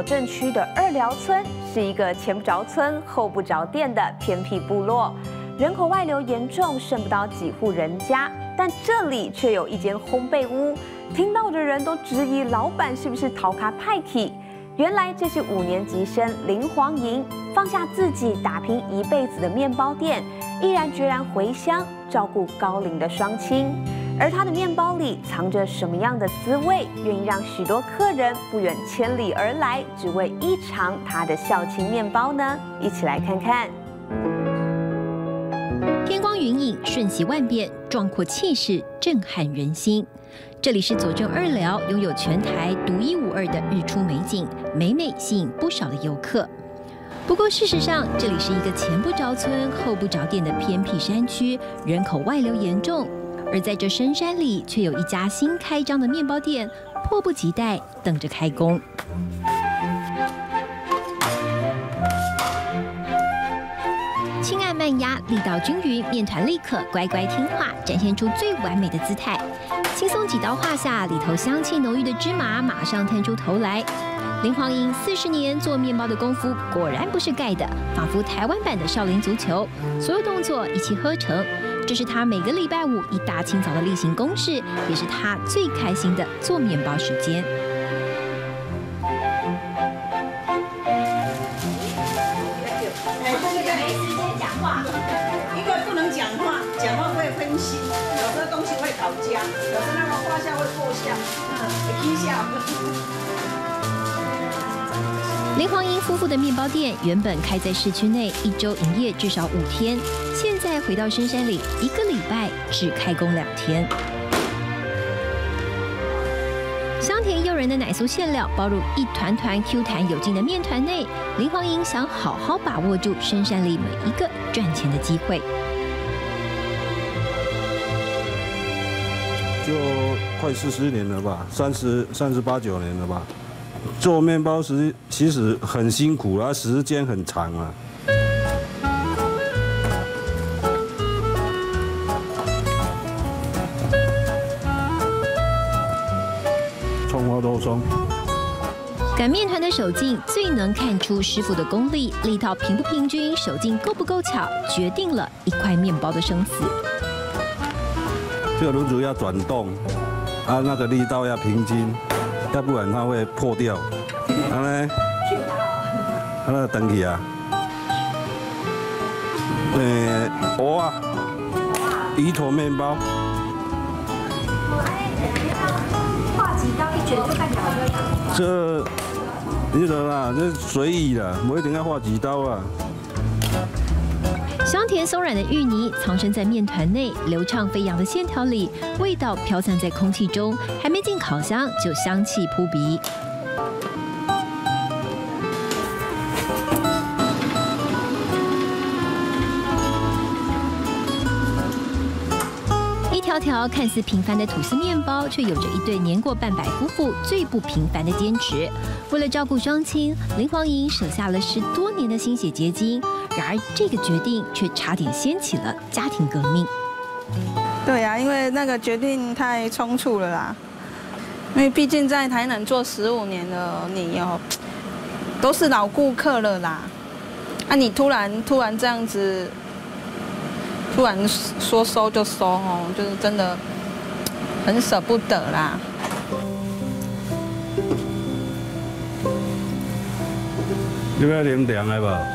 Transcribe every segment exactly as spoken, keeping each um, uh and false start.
镇区的二寮村是一个前不着村后不着店的偏僻部落，人口外流严重，剩不到几户人家。但这里却有一间烘焙屋，听到的人都质疑老板是不是逃卡派系。原来这是五年级生林黄莹放下自己打拼一辈子的面包店，毅然决然回乡照顾高龄的双亲。而他的面包里藏着什么样的滋味，愿意让许多客人不远千里而来，只为一尝他的孝亲面包呢？一起来看看。 天光云影，瞬息万变，壮阔气势震撼人心。这里是左镇二寮，拥有全台独一无二的日出美景，每每吸引不少的游客。不过事实上，这里是一个前不着村后不着店的偏僻山区，人口外流严重。而在这深山里，却有一家新开张的面包店，迫不及待等着开工。轻按慢压，力道均匀，面团立刻乖乖听话，展现出最完美的姿态。轻松几刀划下，里头香气浓郁的芝麻马上探出头来。林黄莹四十年做面包的功夫果然不是盖的，仿佛台湾版的少林足球，所有动作一气呵成。这是他每个礼拜五一大清早的例行公事，也是他最开心的做面包时间。 没时间讲话，因为不能讲话，讲话会分心，有时候东西会吵架，有时候那个画像会破相，嗯，会踢笑。 林黄莹夫妇的面包店原本开在市区内，一周营业至少五天，现在回到深山里，一个礼拜只开工两天。香甜诱人的奶酥馅料包入一团团 Q 弹有劲的面团内，林黄莹想好好把握住深山里每一个赚钱的机会。 就快四十年了吧，三十三十八九年了吧。做面包时其实很辛苦啊，时间很长啊。葱花豆松。 擀面团的手劲最能看出师傅的功力，力道平不平均，手劲够不够巧，决定了一块面包的生死。 这个轮子要转动，啊，那个力道要平均。要不然它会破掉。然后呢，它那登起啊，呃，蚵啊，鱼头面包。 画几刀一卷就干掉了。 这，你懂啦，这随意啦，不一定要画几刀啊。 香甜松软的芋泥藏身在面团内，流畅飞扬的线条里，味道飘散在空气中，还没进烤箱就香气扑鼻。一条条看似平凡的吐司面包，却有着一对年过半百夫妇最不平凡的坚持。为了照顾双亲，林黄莹舍下了十多年的心血结晶。然而，这个决定却差点掀起了家庭革命。 对呀、啊，因为那个决定太冲突了啦。因为毕竟在台南做十五年了，你哦都是老顾客了啦。啊，你突然突然这样子，突然说收就收哦，就是真的很舍不得啦。 你要啉凉的吧？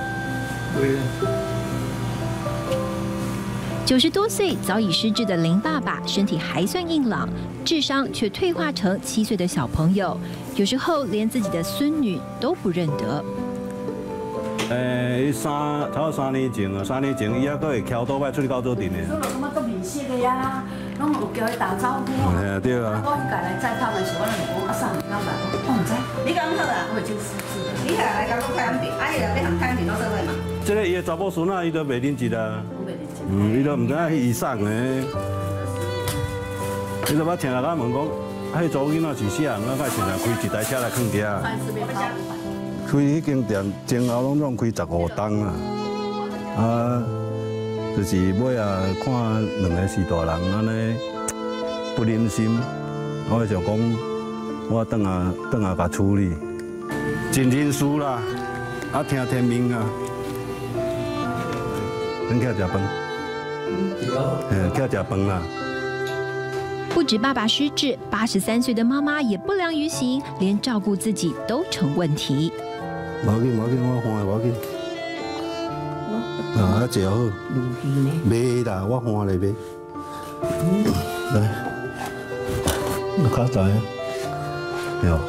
九十多岁早已失智的林爸爸，身体还算硬朗，智商却退化成七岁的小朋友，有时候连自己的孙女都不认得。 诶，三差不多三年前啊，三年前伊还佫会翘倒摆出去到做阵的。 所以感觉足面熟的呀，拢有叫伊打招呼。 嘿啊，对啊。 我家来载他们时，我就讲啊，啥物要来？我唔知。你讲好啊？我就是是。你下来甲我开安平，啊，伊来要行开安平到做伙嘛？ 这个伊的查某孙仔，伊都袂认识啊。嗯，伊都唔知影伊送的。伊都捌听人家问讲，啊，迄查某囡仔是啥？我甲现在开一台车来放遐。开迄间店前后拢总开十五档啊，啊，就是尾啊看两个四大人安尼不忍心，我想讲我等下等下甲处理。 真认输啦，啊听天命啊，恁起来食饭，嗯，起来食饭啦。 不止爸爸失智，八十三岁的妈妈也不良于行，连照顾自己都成问题。 无要紧，无要紧，我换无要紧。啊，食好。袂啦，我换来袂。来，你较知啊？有。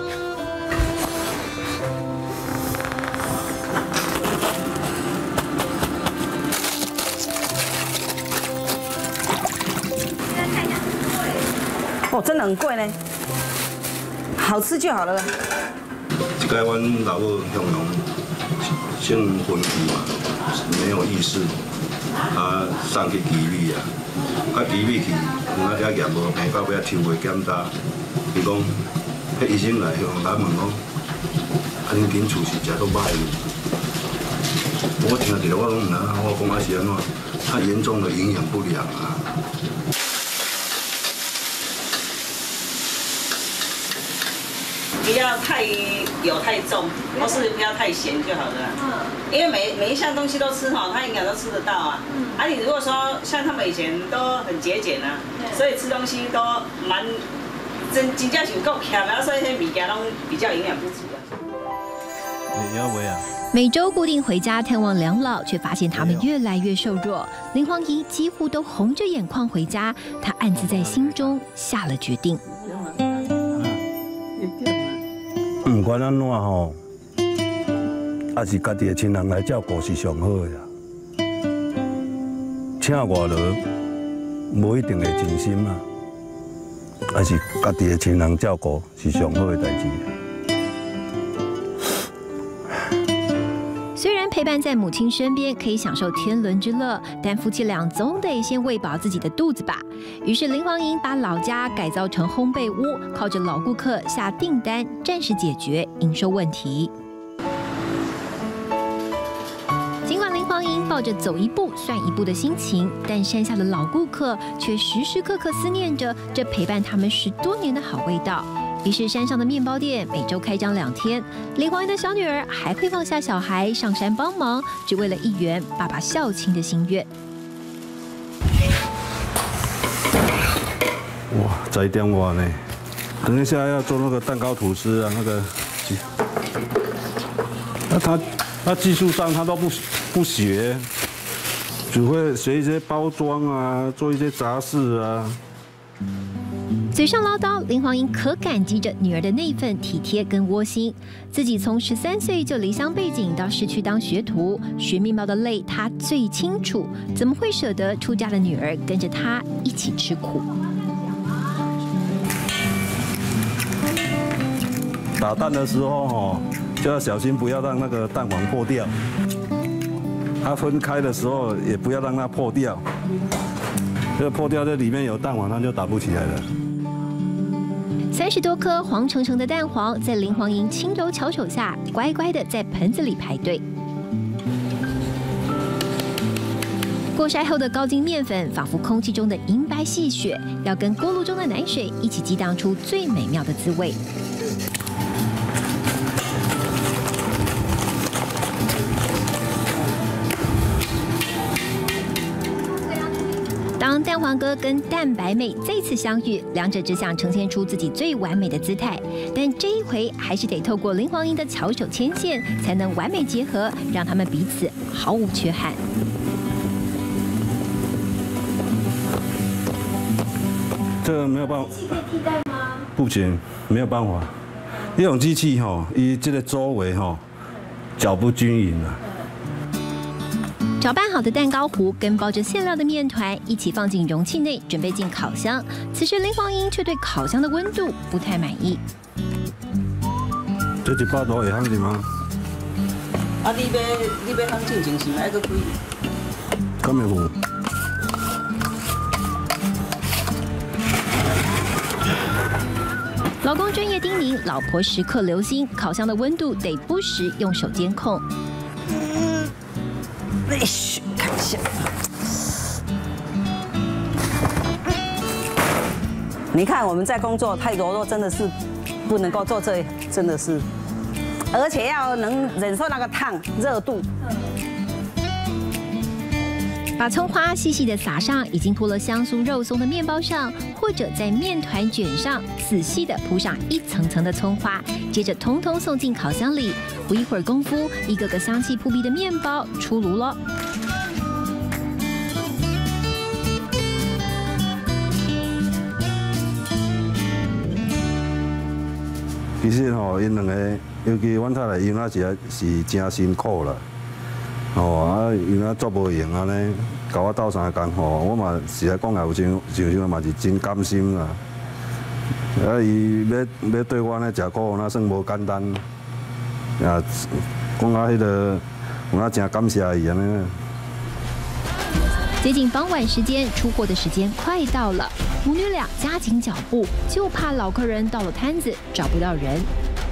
哦，真的很贵呢，好吃就好了。 这个阮老母向阳性昏迷嘛，没有意识，啊送去医院啊，啊医院去，我遐验无病到尾抽血检查，伊讲，迄医生来向咱问讲，啊恁紧厝是食到歹哩？我听起来我讲唔啊，我讲啊是安怎？他严重的营养不良啊。 不要太油太重，或是不要太咸就好了。嗯，因为每每一项东西都吃哈，它营养都吃得到啊。嗯，啊，你如果说像他们以前都很节俭啊，所以吃东西都蛮真真正是够强的，所以那些物件都比较营养不足啊。 你要喂啊？ 每周固定回家探望两老，却发现他们越来越瘦弱。林黄莹几乎都红着眼眶回家，她暗自在心中下了决定。 不管安怎吼，也是家己的亲人来照顾是上好的啦。请外劳无一定会真心啊，也是家己的亲人照顾是上好的代志。 虽然陪伴在母亲身边可以享受天伦之乐，但夫妻俩总得先喂饱自己的肚子吧。于是林黄莹把老家改造成烘焙屋，靠着老顾客下订单，暂时解决营收问题。尽管林黄莹抱着走一步算一步的心情，但山下的老顾客却时时刻刻思念着这陪伴他们十多年的好味道。 于是，山上的面包店每周开张两天。林黄莹的小女儿还会放下小孩上山帮忙，只为了一圆爸爸孝亲的心愿。 哇，才一点晚呢，等一下要做那个蛋糕吐司啊，那个，那他他技术上他都不不学，只会学一些包装啊，做一些杂事啊。 嘴上唠叨，林黄莹可感激着女儿的那份体贴跟窝心。自己从十三岁就离乡背井到市区当学徒，学面包的累她最清楚，怎么会舍得出嫁的女儿跟着她一起吃苦？ 打蛋的时候哦，就要小心不要让那个蛋黄破掉。它分开的时候也不要让它破掉，这破掉这里面有蛋黄，它就打不起来了。 三十多颗黄澄澄的蛋黄，在林黄莹轻柔巧手下，乖乖的在盆子里排队。过筛后的高筋面粉，仿佛空气中的银白细雪，要跟锅炉中的奶水一起激荡出最美妙的滋味。当蛋黄哥跟蛋白妹再次相遇，两者只想呈现出自己最完美的姿态，但这一回还是得透过林黄莹的巧手牵线，才能完美结合，让他们彼此毫无缺憾。 这个没有办法。机器可以替代吗？不行，没有办法。这种机器哈，伊这个周围哈搅不均匀啊。 搅拌好的蛋糕糊跟包着馅料的面团一起放进容器内，准备进烤箱。此时林黄莹却对烤箱的温度不太满意。 这一百度会烘是吗？ 啊，你要你要烘进前是咪要搁开？ 咁咪有。 老公专业叮咛，老婆时刻留心，烤箱的温度得不时用手监控。 来，嘘，看一下。你看我们在工作太柔弱，真的是不能够做这，真的是而且要能忍受那个烫热度。 把葱花细细的撒上已经铺了香酥肉松的面包上，或者在面团卷上仔细的铺上一层层的葱花，接着通通送进烤箱里。不一会儿功夫，一个个香气扑鼻的面包出炉了。 其实吼，因两个，尤其阮太太因仔是是真辛苦啦。 哦，啊，因仔做无用安尼，甲我斗相共吼，我嘛实在讲也有真，就像嘛是真甘心啦。啊，伊要要对我安尼食苦，那算无简单。啊，讲啊，迄个，有那真感谢伊安尼。 接近傍晚时间，出货的时间快到了，母女俩加紧脚步，就怕老客人到了摊子找不到人。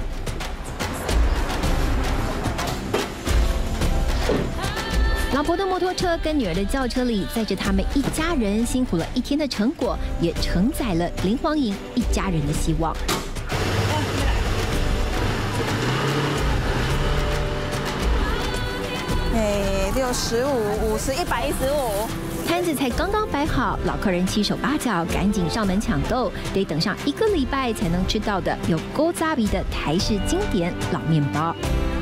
老婆的摩托车跟女儿的轿车里载着他们一家人辛苦了一天的成果，也承载了林黄莹一家人的希望。 哎，六十五、五十、一百一十五。 摊子才刚刚摆好，老客人七手八脚，赶紧上门抢购，得等上一个礼拜才能吃到的有勾扎鼻的台式经典老面包。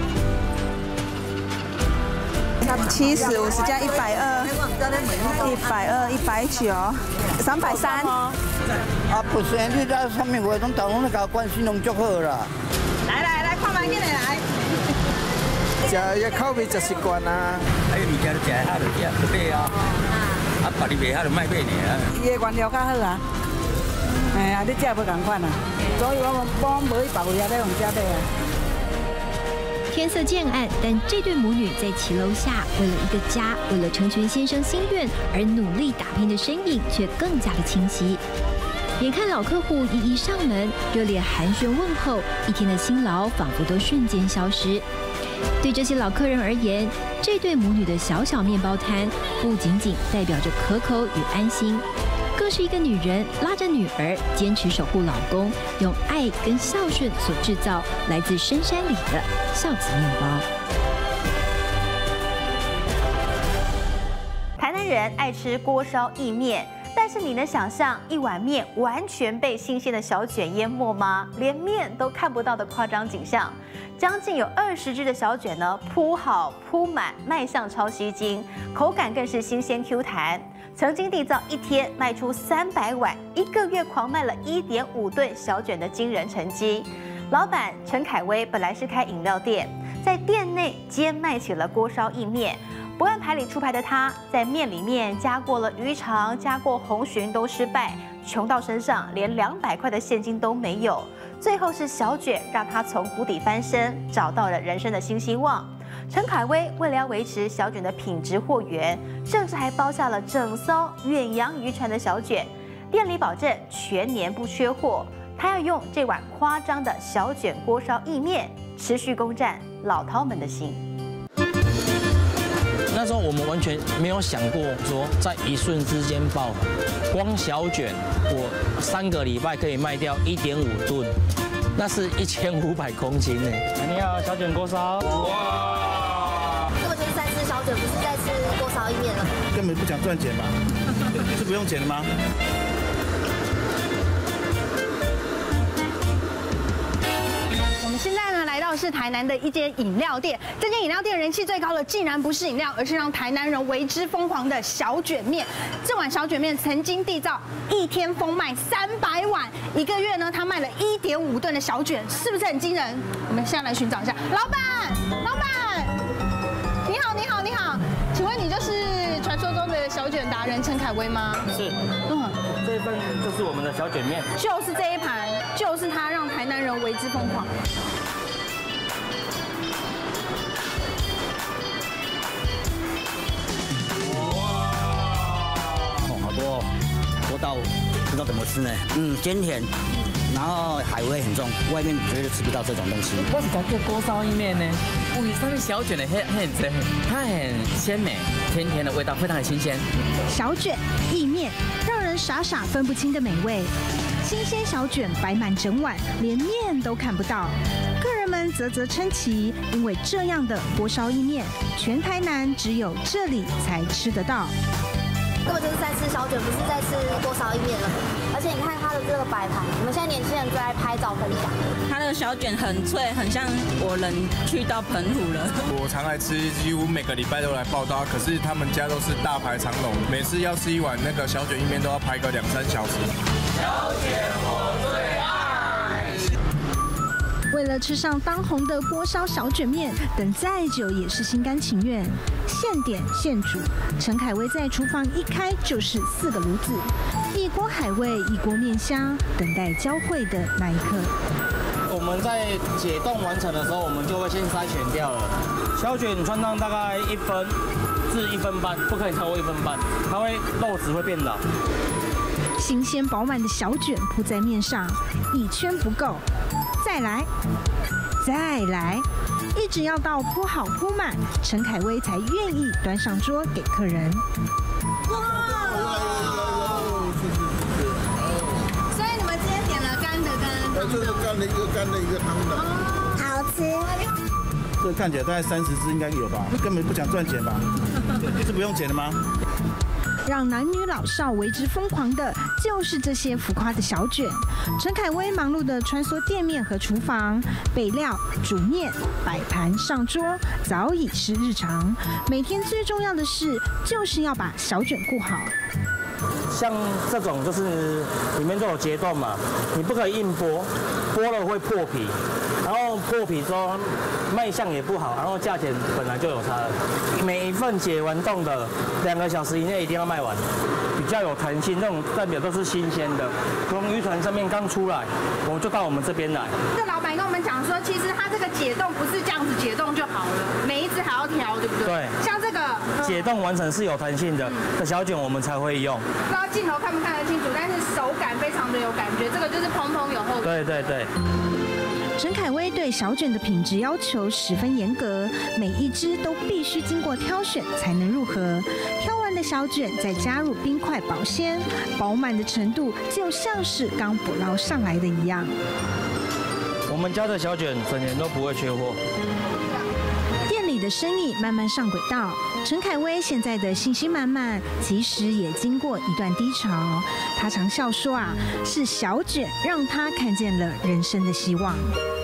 七十五十加一百二，一百二一百九，三百三。啊， 不是，你在上面活动，当然甲关系拢足好啦。 来来来，看慢点来。 食个口味食习惯啊。 哎，物件你食下就食，就买啊。啊，别你卖下就卖买尔。 伊个原料较好啊。哎呀，你食无共款啊。所以我我无去别位啊，咧用遮买啊。 天色渐暗，但这对母女在骑楼下，为了一个家，为了成全先生心愿而努力打拼的身影，却更加的清晰。眼看老客户一一上门，热烈寒暄问候，一天的辛劳仿佛都瞬间消失。对这些老客人而言，这对母女的小小面包摊，不仅仅代表着可口与安心。 更是一个女人拉着女儿，坚持守护老公，用爱跟孝顺所制造来自深山里的孝子面包。 台南人爱吃锅烧意面，但是你能想象一碗面完全被新鲜的小卷淹没吗？连面都看不到的夸张景象。将近有二十只的小卷呢，铺好铺满，卖相超吸睛，口感更是新鲜 Q 弹。 曾经缔造一天卖出三百碗，一个月狂卖了一点五吨小卷的惊人成绩。老板陈凯威本来是开饮料店，在店内兼卖起了锅烧意面。不按牌理出牌的他，在面里面加过了鱼肠，加过红鲟都失败，穷到身上连两百块的现金都没有。最后是小卷让他从谷底翻身，找到了人生的新希望。 陈凯威为了要维持小卷的品质货源，甚至还包下了整艘远洋渔船的小卷，店里保证全年不缺货。他要用这碗夸张的小卷锅烧意面，持续攻占老饕们的心。 那时候我们完全没有想过说在一瞬之间爆红，光小卷我三个礼拜可以卖掉一点五吨，那是一千五百公斤呢。你好，小卷锅烧。哇！ 根本就是在吃小卷，不是在吃锅烧意面了。 根本不想赚钱嘛？是不用钱的吗？ 现在呢，来到是台南的一间饮料店。这间饮料店人气最高的，竟然不是饮料，而是让台南人为之疯狂的小卷面。这碗小卷面曾经缔造一天疯卖三百碗，一个月呢，他卖了一点五吨的小卷，是不是很惊人？我们现在来寻找一下，老板，老板，你好，你好，你好，请问你就是传说中的小卷达人陈凯威吗？ 是，嗯，这一份就是我们的小卷面， 就是这一盘，就是他让台南人为之疯狂。 多多到不知道怎么吃呢，嗯，鲜甜，然后海味很重，外面绝对吃不到这种东西。 我是讲这锅烧意面呢，为上面小卷的很很真，它很鲜美，甜甜的味道非常的新鲜。 小卷意面让人傻傻分不清的美味，新鲜小卷摆满整碗，连面都看不到。个人人们啧啧称奇，因为这样的锅烧意面，全台南只有这里才吃得到。 根本就是在吃小卷，不是在吃锅烧意面了。而且你看它的这个摆盘，你们现在年轻人最爱拍照分享。 它的小卷很脆，很像我人去到澎湖了。 我常来吃，几乎每个礼拜都来报道，可是他们家都是大排长龙，每次要吃一碗那个小卷意面都要排个两三小时。 小卷我最爱。 为了吃上当红的锅烧小卷面，等再久也是心甘情愿。现点现煮，陈凯威在厨房一开就是四个炉子，一锅海味，一锅面香，等待交汇的那一刻。 我们在解冻完成的时候，我们就会先筛选掉了。小卷穿烫大概一分至一分半，不可以超过一分半，它会肉质会变老。 新鲜饱满的小卷铺在面上，一圈不够，再来，再来，一直要到铺好铺满，陈凯威才愿意端上桌给客人。 哇！所以你们今天点了干的跟这个干的一个干的一个汤的， 好吃。 这看起来大概三十只应该有吧？根本不想赚钱吧？是不用钱的吗？ 让男女老少为之疯狂的，就是这些浮夸的小卷。陈凯威忙碌地穿梭店面和厨房，备料、煮面、摆盘、上桌，早已是日常。每天最重要的事，就是要把小卷顾好。 像这种就是里面都有结冻嘛，你不可以硬剥，剥了会破皮，然后破皮之后卖相也不好，然后价钱本来就有差了。每一份解完冻的两个小时以内一定要卖完，比较有弹性，那种代表都是新鲜的，从渔船上面刚出来，我们就到我们这边来。 这老板跟我们讲说，其实它这个解冻不是这样子解冻就好了，每一只还要调，对不对？ 对。 像这个解冻完成是有弹性的的小卷，我们才会用。 不知道镜头看不看得清楚，但是手感非常的有感觉，这个就是蓬蓬有厚。 对对对。 陈凯威对小卷的品质要求十分严格，每一只都必须经过挑选才能入盒。挑完的小卷再加入冰块保鲜，饱满的程度就像是刚捕捞上来的一样。 我们家的小卷整年都不会缺货。 店里的生意慢慢上轨道，陈凯威现在的信心满满，其实也经过一段低潮。他常笑说啊，是小卷让他看见了人生的希望。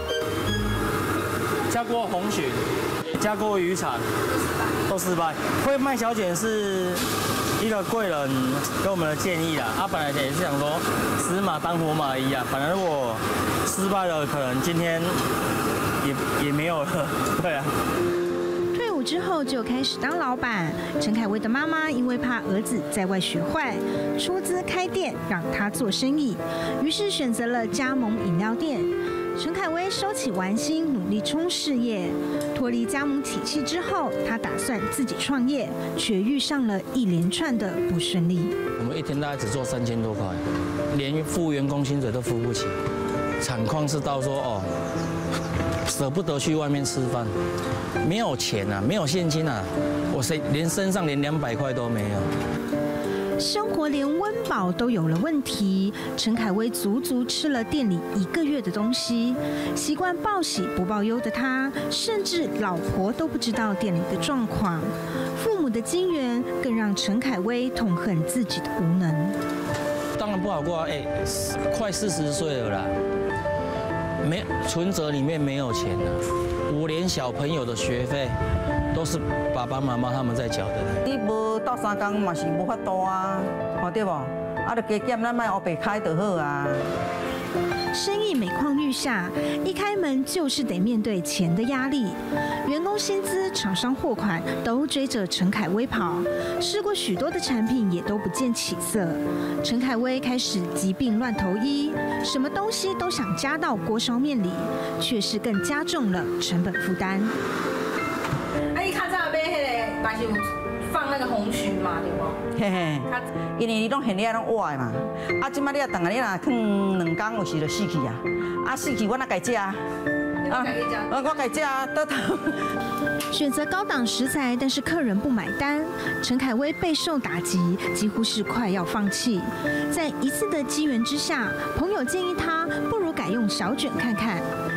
加过红鲟，加过渔产，都失败。会卖小卷是一个贵人给我们的建议啦。他、啊、本来也是想说死马当活马医啊，本来如果失败了，可能今天也也没有了。对啊。 之后就开始当老板。陈凯威的妈妈因为怕儿子在外学坏，出资开店让他做生意，于是选择了加盟饮料店。陈凯威收起玩心，努力冲事业。脱离加盟体系之后，他打算自己创业，却遇上了一连串的不顺利。 我们一天大概只做三千多块，连付员工薪水都付不起。产况是到说哦，舍不得去外面吃饭。没有钱啊，没有现金啊，我身连身上连两百块都没有。 生活连温饱都有了问题，陈凯威足足吃了店里一个月的东西。习惯报喜不报忧的他，甚至老婆都不知道店里的状况。父母的金援更让陈凯威痛恨自己的无能。 当然不好过啊，哎，快四十岁了啦，没存折里面没有钱了。我连小朋友的学费都是爸爸妈妈他们在缴的。 你无到三工嘛是无法度啊，看对不？啊，就加减咱卖黑白开就好啊。 生意每况愈下，一开门就是得面对钱的压力，员工薪资、厂商货款都追着陈凯威跑，试过许多的产品也都不见起色。陈凯威开始疾病乱投医，什么东西都想加到锅烧面里，却是更加重了成本负担。 啊，你较早买迄个嘛是有放那个红鲟嘛，对不？ 嘿嘿，因为你拢现在拢活的嘛，啊，即摆你啊，当下你若放两工，有时就死去啊，啊死去我哪家食啊？啊，我家食啊，得得。 选择高档食材，但是客人不买单，陈凯威备受打击，几乎是快要放弃。在一次的机缘之下，朋友建议他不如改用小卷看看。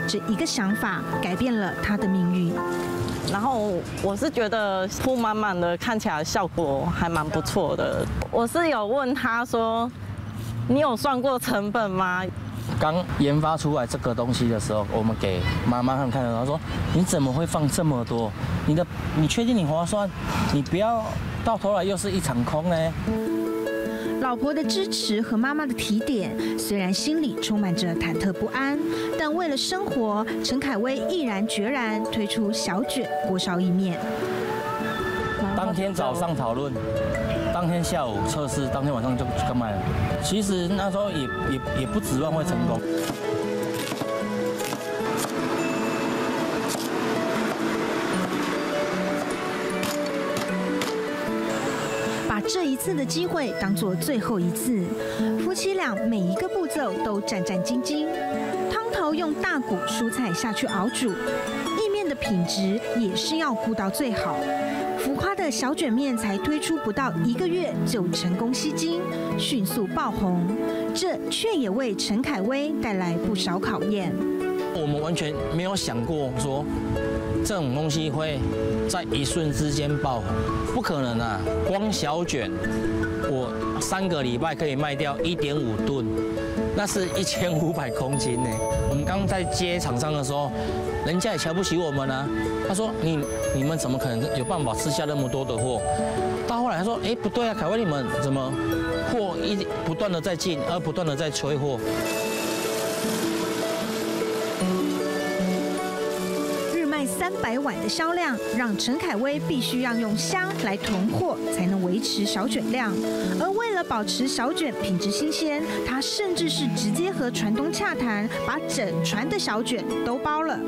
这一个想法改变了他的命运。 然后我是觉得铺满满的，看起来效果还蛮不错的。我是有问他说，你有算过成本吗？ 刚研发出来这个东西的时候，我们给妈妈他们看的时候，说你怎么会放这么多？你的你确定你划算？你不要到头来又是一场空呢？ 老婆的支持和妈妈的提点，虽然心里充满着忐忑不安，但为了生活，陈凯威毅然决然推出小卷锅烧意面。 当天早上讨论，当天下午测试，当天晚上就就卖了。其实那时候也也也不指望会成功。 这一次的机会当作最后一次，夫妻俩每一个步骤都战战兢兢。汤头用大骨蔬菜下去熬煮，意面的品质也是要顾到最好。浮夸的小卷面才推出不到一个月就成功吸睛，迅速爆红，这却也为陈凯威带来不少考验。 我们完全没有想过说这种东西会在一瞬之间爆红，不可能啊！光小卷，我三个礼拜可以卖掉一点五吨，那是一千五百公斤呢。我们刚在接厂商的时候，人家也瞧不起我们啊。他说你你们怎么可能有办法吃下那么多的货？到后来他说，哎，不对啊，凯威你们怎么货一不断的在进，而不断的在催货？ 三百碗的销量，让陈凯威必须要用虾来囤货，才能维持小卷量。而为了保持小卷品质新鲜，他甚至是直接和船东洽谈，把整船的小卷都包了。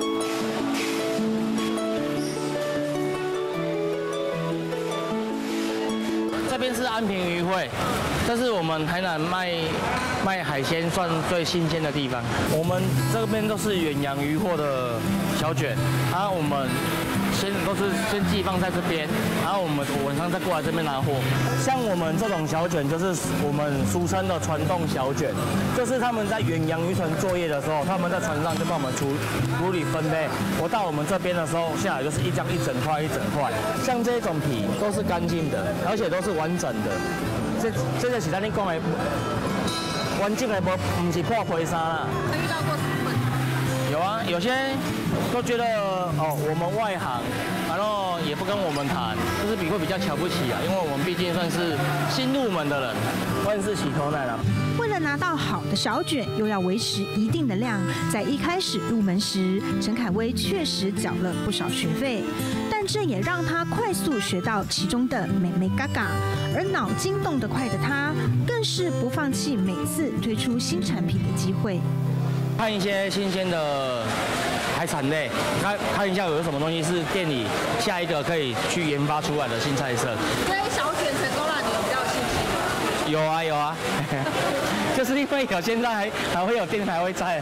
这边是安平渔会，这是我们台南卖卖海鲜算最新鲜的地方。我们这边都是远洋渔货的小卷，然后我们先都是先寄放在这边，然后我们晚上再过来这边拿货。像我们这种小卷，就是我们俗称的船冻小卷，就是他们在远洋渔船作业的时候，他们在船上就帮我们处处理分类。我到我们这边的时候，下来就是一张一整块一整块，像这种皮都是干净的，而且都是完整的。这这个是咱你讲的完整的，不不是破皮衫啦。遇到过什么问题？有啊，有些都觉得哦，我们外行，然后也不跟我们谈，就是比会比较瞧不起啊，因为我们毕竟算是新入门的人，万事起头难啊。 为了拿到好的小卷，又要维持一定的量，在一开始入门时，陈凯威确实缴了不少学费，但这也让他快速学到其中的美美嘎嘎。而脑筋动得快的他，更是不放弃每次推出新产品的机会。 看一些新鲜的海产类，看看一下有什么东西是店里下一个可以去研发出来的新菜色。 所以小卷成功让你有比较有信心吗？ 有啊有啊，就是因为有现在还还会有店还会在啊。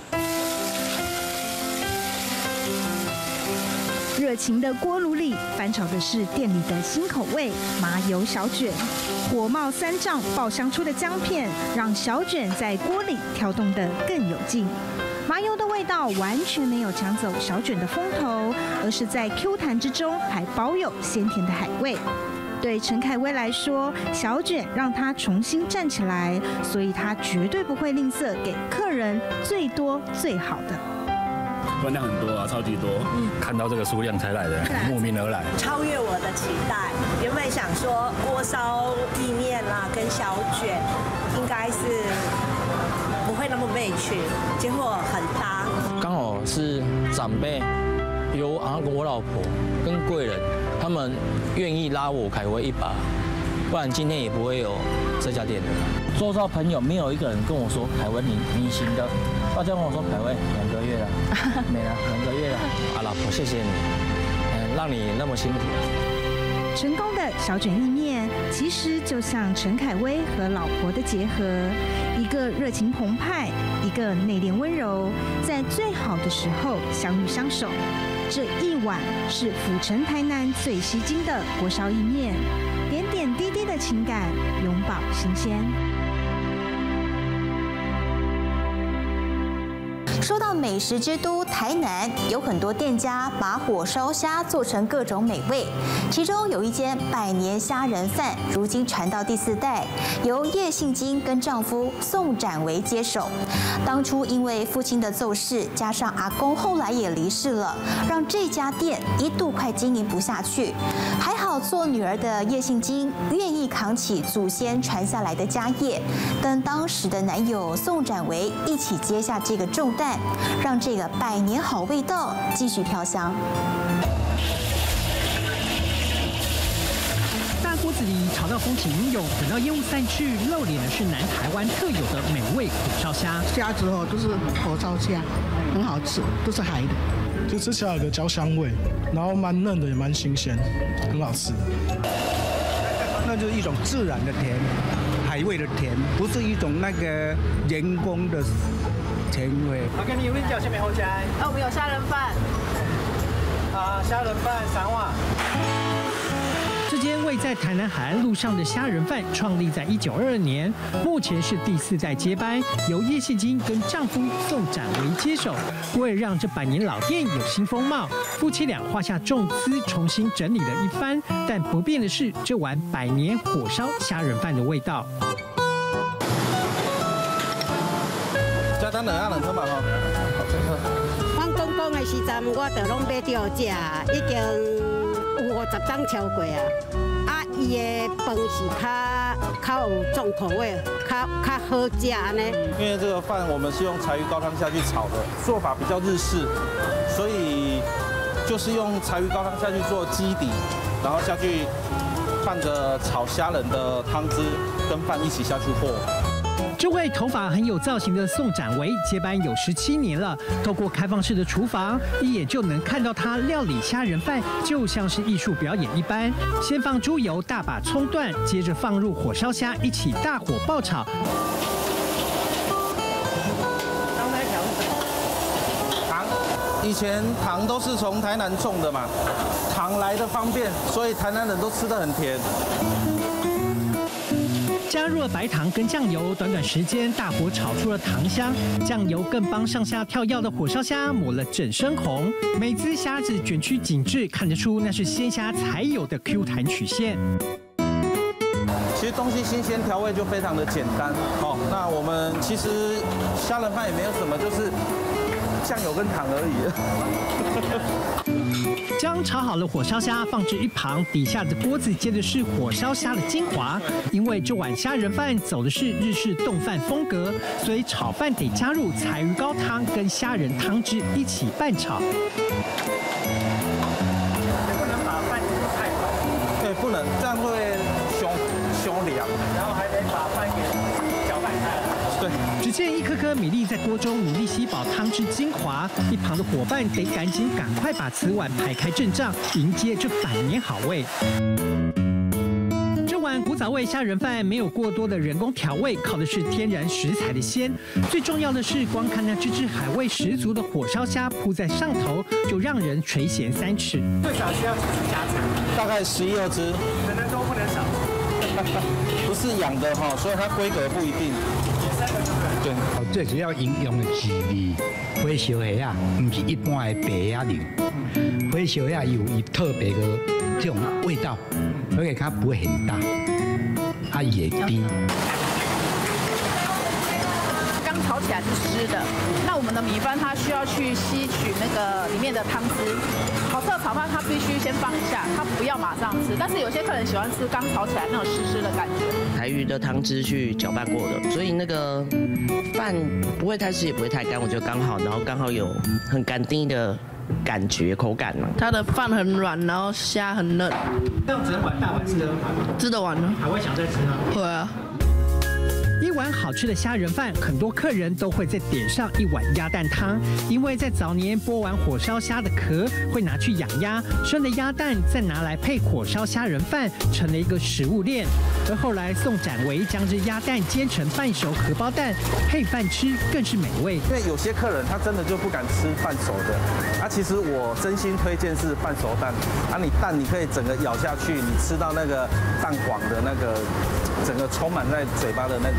热情的锅炉里翻炒的是店里的新口味麻油小卷，火冒三丈爆香出的姜片，让小卷在锅里跳动得更有劲。麻油的味道完全没有抢走小卷的风头，而是在 Q 弹之中还保有鲜甜的海味。对陈凯威来说，小卷让他重新站起来，所以他绝对不会吝啬给客人最多最好的。 分量很多啊，超级多。嗯，看到这个数量才来的，慕名而来， 超越我的期待。原本想说锅烧意面啦，跟小卷应该是不会那么媚趣，结果很搭。 刚好是长辈，有啊我老婆跟贵人，他们愿意拉我凯威一把，不然今天也不会有这家店的。周遭朋友没有一个人跟我说凯威你你行的。大家跟我说凯威两个月了，没了两个月了啊，老婆谢谢你，嗯，让你那么辛苦。 成功的小卷意面，其实就像陈凯威和老婆的结合，一个热情澎湃，一个内敛温柔，在最好的时候相遇相守。这一碗是府城台南最吸睛的锅烧意面，点点滴滴的情感，永葆新鲜。 说到美食之都台南，有很多店家把火烧虾做成各种美味，其中有一间百年虾仁饭，如今传到第四代，由叶信金跟丈夫宋展维接手。当初因为父亲的奏事，加上阿公后来也离世了，让这家店一度快经营不下去。还好做女儿的叶信金愿意扛起祖先传下来的家业，跟当时的男友宋展维一起接下这个重担，让这个百年好味道继续飘香。 大锅子里炒到风起云涌，等到烟雾散去，露脸的是南台湾特有的美味火烧虾。 虾子哦，都是火烧虾，很好吃，都是海的。 就吃起来有个焦香味，然后蛮嫩的，也蛮新鲜，很好吃。 那就是一种自然的甜，海味的甜，不是一种那个人工的甜味。 我跟你有没有下面好起来？ 啊，我们有虾仁饭。 啊，虾仁饭三碗。这间位在台南海岸路上的虾仁饭创立在一九二二年，目前是第四代接班，由叶信金跟丈夫宋展维接手。为了让这百年老店有新风貌，夫妻俩花下重资重新整理了一番。但不变的是这碗百年火烧虾仁饭的味道。 加单两啊两汤嘛吼， 阮公公的时阵，我就拢买着食，已经有五十档超过啊。啊，伊的饭是较较有重口味，较较好食安尼。 因为这个饭我们是用柴鱼高汤下去炒的，做法比较日式，所以就是用柴鱼高汤下去做基底，然后下去拌着炒虾仁的汤汁，跟饭一起下去和。 这位头发很有造型的宋展维接班有十七年了，透过开放式的厨房，一眼就能看到他料理虾仁饭，就像是艺术表演一般。先放猪油，大把葱段，接着放入火烧虾，一起大火爆炒。 糖，以前糖都是从台南种的嘛，糖来的方便，所以台南人都吃得很甜。 加入了白糖跟酱油，短短时间大火炒出了糖香，酱油更帮上下跳跃的火烧虾抹了整身红。每只虾子卷曲紧致，看得出那是鲜虾才有的 Q 弹曲线。 其实东西新鲜，调味就非常的简单。好，那我们其实虾仁饭也没有什么，就是酱油跟糖而已。 将炒好了火烧虾放置一旁，底下的锅子接的是火烧虾的精华。因为这碗虾仁饭走的是日式冻饭风格，所以炒饭得加入柴鱼高汤跟虾仁汤汁一起拌炒。 不能把饭煮太高， 对，不能，这样会凶凶凉。 然后还得把饭给搅拌开来。 对， 只见一颗颗米粒在锅中努力吸饱汤汁精华，一旁的伙伴得赶紧赶快把此碗排开阵仗，迎接这百年好味。这碗古早味虾仁饭没有过多的人工调味，靠的是天然食材的鲜。最重要的是，光看那只只海味十足的火烧虾铺在上头，就让人垂涎三尺。最少需要几只虾子？ 大概十一二只， 能能多不能少。 不是养的哈，所以它规格不一定。 对，最主要营养的滋味，火烧虾啊，不是一般的白鸭肉，火烧虾有伊特别的这种味道，而且它不会很大，它也甜。 刚炒起来是湿的，那我们的米饭它需要去吸取那个里面的汤汁。好吃的炒饭它必须先放一下，它不要马上吃。但是有些客人喜欢吃刚炒起来那种湿湿的感觉。 台鱼的汤汁去搅拌过的，所以那个饭不会太湿也不会太干，我觉得刚好，然后刚好有很干丁的感觉口感嘛。 它的饭很软，然后虾很嫩。 这样整碗大碗吃得完吗？ 吃得完呢。 还会想再吃吗？ 会啊。 一碗好吃的虾仁饭，很多客人都会再点上一碗鸭蛋汤，因为在早年剥完火烧虾的壳，会拿去养鸭，生的鸭蛋再拿来配火烧虾仁饭，成了一个食物链。而后来宋展维将这鸭蛋煎成半熟荷包蛋，配饭吃更是美味。 因为有些客人他真的就不敢吃半熟的，啊，其实我真心推荐是半熟蛋，啊，你蛋你可以整个咬下去，你吃到那个蛋黄的那个，整个充满在嘴巴的那个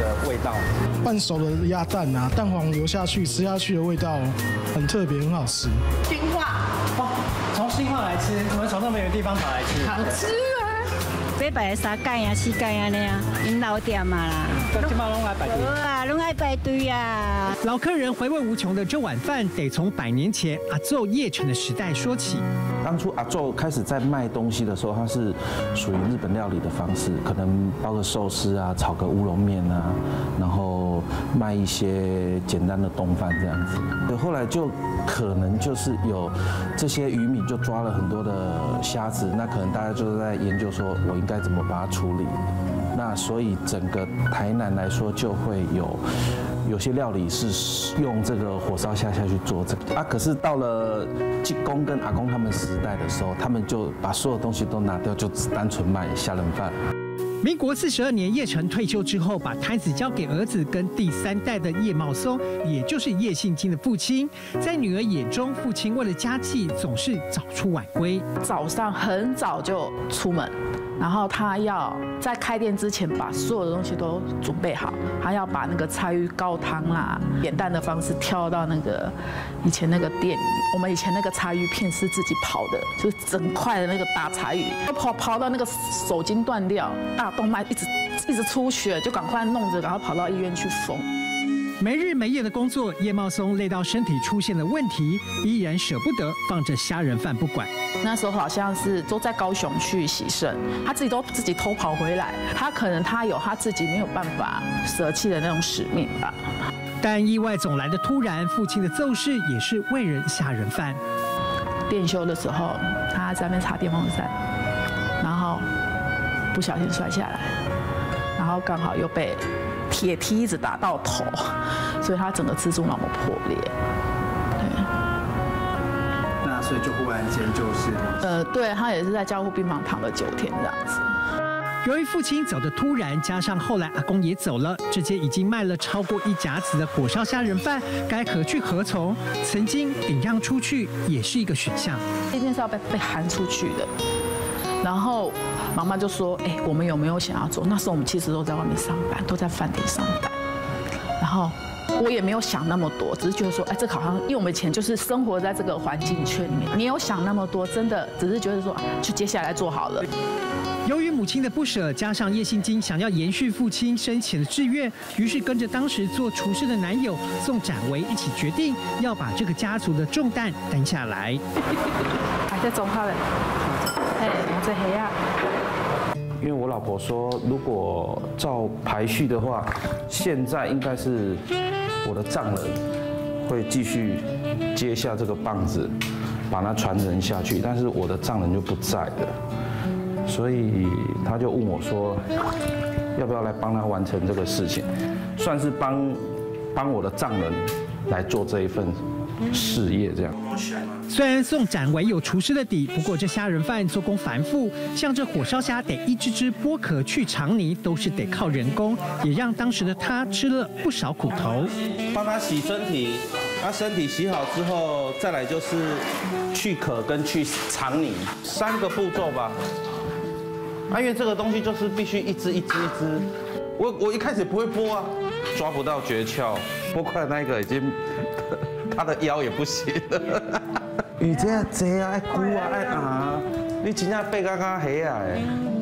味道。 半熟的鸭蛋啊，蛋黄流下去，吃下去的味道很特别，很好吃。 新化， 哇，从新化来吃，我们从那么远的地方跑来吃， 好吃啊！ 礼拜三届啊、四届安尼啊，因老店嘛啦。 今嘛拢爱排队。 啊，拢爱排队啊。 老客人回味无穷的这碗饭，得从百年前阿祖叶城的时代说起。 当初阿祖开始在卖东西的时候，它是属于日本料理的方式，可能包个寿司啊，炒个乌龙面啊，然后卖一些简单的冻饭这样子。对，后来就可能就是有这些渔民就抓了很多的虾子，那可能大家就是在研究说，我应该怎么把它处理。那所以整个台南来说，就会有有些料理是用这个火烧虾下去做这个啊。可是到了济公跟阿公他们时代的时候，他们就把所有东西都拿掉，就只单纯卖虾仁饭。 民国四十二年，叶城退休之后，把摊子交给儿子跟第三代的叶茂松，也就是叶信金的父亲。在女儿眼中，父亲为了家计，总是早出晚归， 早上很早就出门。然后他要在开店之前把所有的东西都准备好，他要把那个柴鱼高汤啦，扁担的方式跳到那个以前那个店里。我们以前那个柴鱼片是自己刨的，就是整块的那个大柴鱼，刨刨到那个手筋断掉，大动脉一直一直出血，就赶快弄着，然后跑到医院去缝。 没日没夜的工作，叶茂松累到身体出现了问题，依然舍不得放着虾仁饭不管。 那时候好像是都在高雄去洗肾，他自己都自己偷跑回来，他可能他有他自己没有办法舍弃的那种使命吧。 但意外总来的突然，父亲的奏事也是为人虾仁饭。 店休的时候，他在那边擦电风扇，然后不小心摔下来，然后刚好又被铁梯子打到头，所以他整个蜘蛛脑膜破裂。对， 那所以就忽然间就是， 呃，对他也是在加护病房躺了九天这样子。 由于父亲走得突然，加上后来阿公也走了，这间已经卖了超过一甲子的火烧虾仁饭，该何去何从？曾经顶让出去也是一个选项。 那天是要被被喊出去的，然后妈妈就说：“哎，我们有没有想要做？”那时候我们其实都在外面上班，都在饭店上班。然后我也没有想那么多，只是觉得说：“哎，这好像因为我们以前就是生活在这个环境圈里面，没有想那么多，真的只是觉得说，就接下来做好了。” 由于母亲的不舍，加上叶信金想要延续父亲生前的志愿，于是跟着当时做厨师的男友宋展维一起决定要把这个家族的重担担下来。 还在中号的，哎，我在黑啊。 因为我老婆说，如果照排序的话，现在应该是我的丈人会继续接下这个棒子，把它传承下去，但是我的丈人就不在了。所以他就问我说，要不要来帮他完成这个事情，算是帮帮我的丈人来做这一份事业这样。 虽然宋展维有厨师的底，不过这虾仁饭做工繁复，像这火烧虾得一只只剥壳去肠泥，都是得靠人工，也让当时的他吃了不少苦头。 帮他洗身体，他身体洗好之后，再来就是去壳跟去肠泥，三个步骤吧。啊，因为这个东西就是必须一只一只一只，我我一开始不会剥啊，抓不到诀窍，剥快那个已经他的腰也不行了。鱼这样这啊，爱箍啊，爱啊，你真正背刚刚黑啊！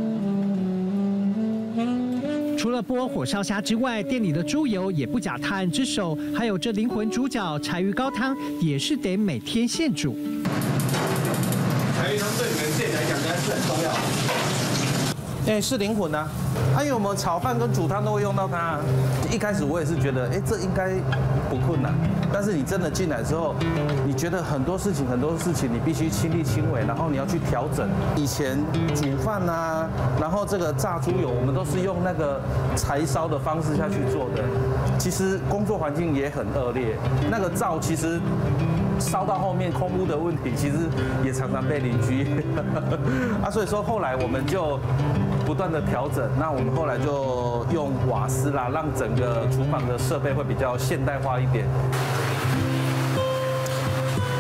除了剥火烧虾之外，店里的猪油也不假他人之手，还有这灵魂主角柴鱼高汤，也是得每天现煮。 柴鱼汤对你们店来讲应该是很重要的。哎，是灵魂啊！啊，因为我们炒饭跟煮汤都会用到它。一开始我也是觉得，哎，这应该不困难。但是你真的进来之后，你觉得很多事情，很多事情你必须亲力亲为，然后你要去调整。以前煮饭啊，然后这个炸猪油，我们都是用那个柴烧的方式下去做的。其实工作环境也很恶劣，那个灶其实烧到后面空污的问题，其实也常常被邻居啊，所以说后来我们就不断的调整，那我们后来就用瓦斯啦，让整个厨房的设备会比较现代化一点。 为了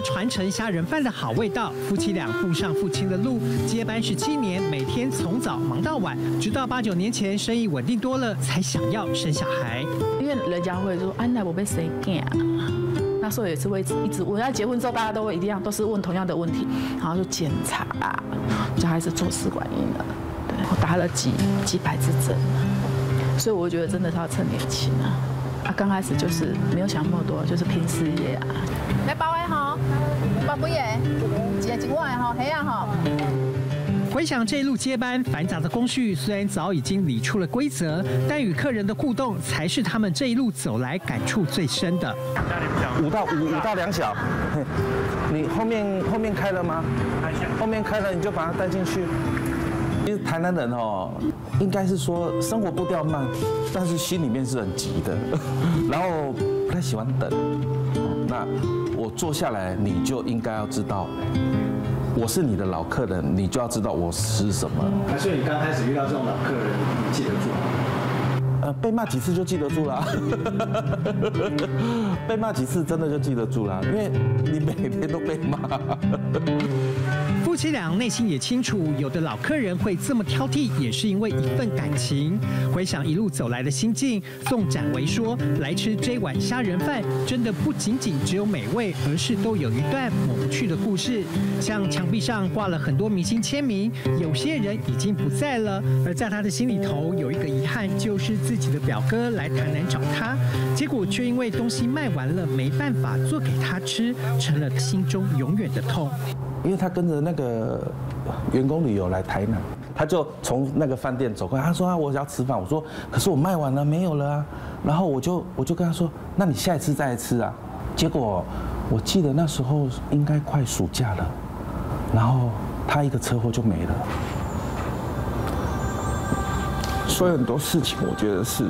传承虾仁饭的好味道，夫妻俩步上父亲的路，接班十七年，每天从早忙到晚，直到八九年前生意稳定多了，才想要生小孩。 因为人家会说，哎，那我被谁干啊？那时候也是会一直问，要结婚之后大家都会一样，都是问同样的问题，然后就检查啊，小孩子做试管婴儿，对，我打了几几百支针，所以我觉得真的是要趁年轻啊。啊，刚开始就是没有想那么多，就是拼事业啊。来包的哈，包几个？一个一碗哈，黑啊哈。 回想这一路接班繁杂的工序，虽然早已经理出了规则，但与客人的互动才是他们这一路走来感触最深的。 五到五五到两小，你后面后面开了吗？后面开了你就把它带进去。其实台南人哦，应该是说生活步调慢，但是心里面是很急的，然后不太喜欢等。那我坐下来，你就应该要知道。我是你的老客人，你就要知道我吃什么。 还是你刚开始遇到这种老客人，你记得住吗？ 呃，被骂几次就记得住了，被骂几次真的就记得住了，因为你每天都被骂。 夫妻俩内心也清楚，有的老客人会这么挑剔，也是因为一份感情。回想一路走来的心境，宋展维说：“来吃这碗虾仁饭，真的不仅仅只有美味，而是都有一段抹不去的故事。像墙壁上挂了很多明星签名，有些人已经不在了，而在他的心里头有一个遗憾，就是自己的表哥来台南找他，结果却因为东西卖完了，没办法做给他吃，成了心中永远的痛。” 因为他跟着那个员工旅游来台南，他就从那个饭店走过来，他说啊我要吃饭，我说可是我卖完了没有了啊，然后我就我就跟他说，那你下一次再来吃啊。结果我记得那时候应该快暑假了，然后他一个车祸就没了。所以很多事情我觉得是。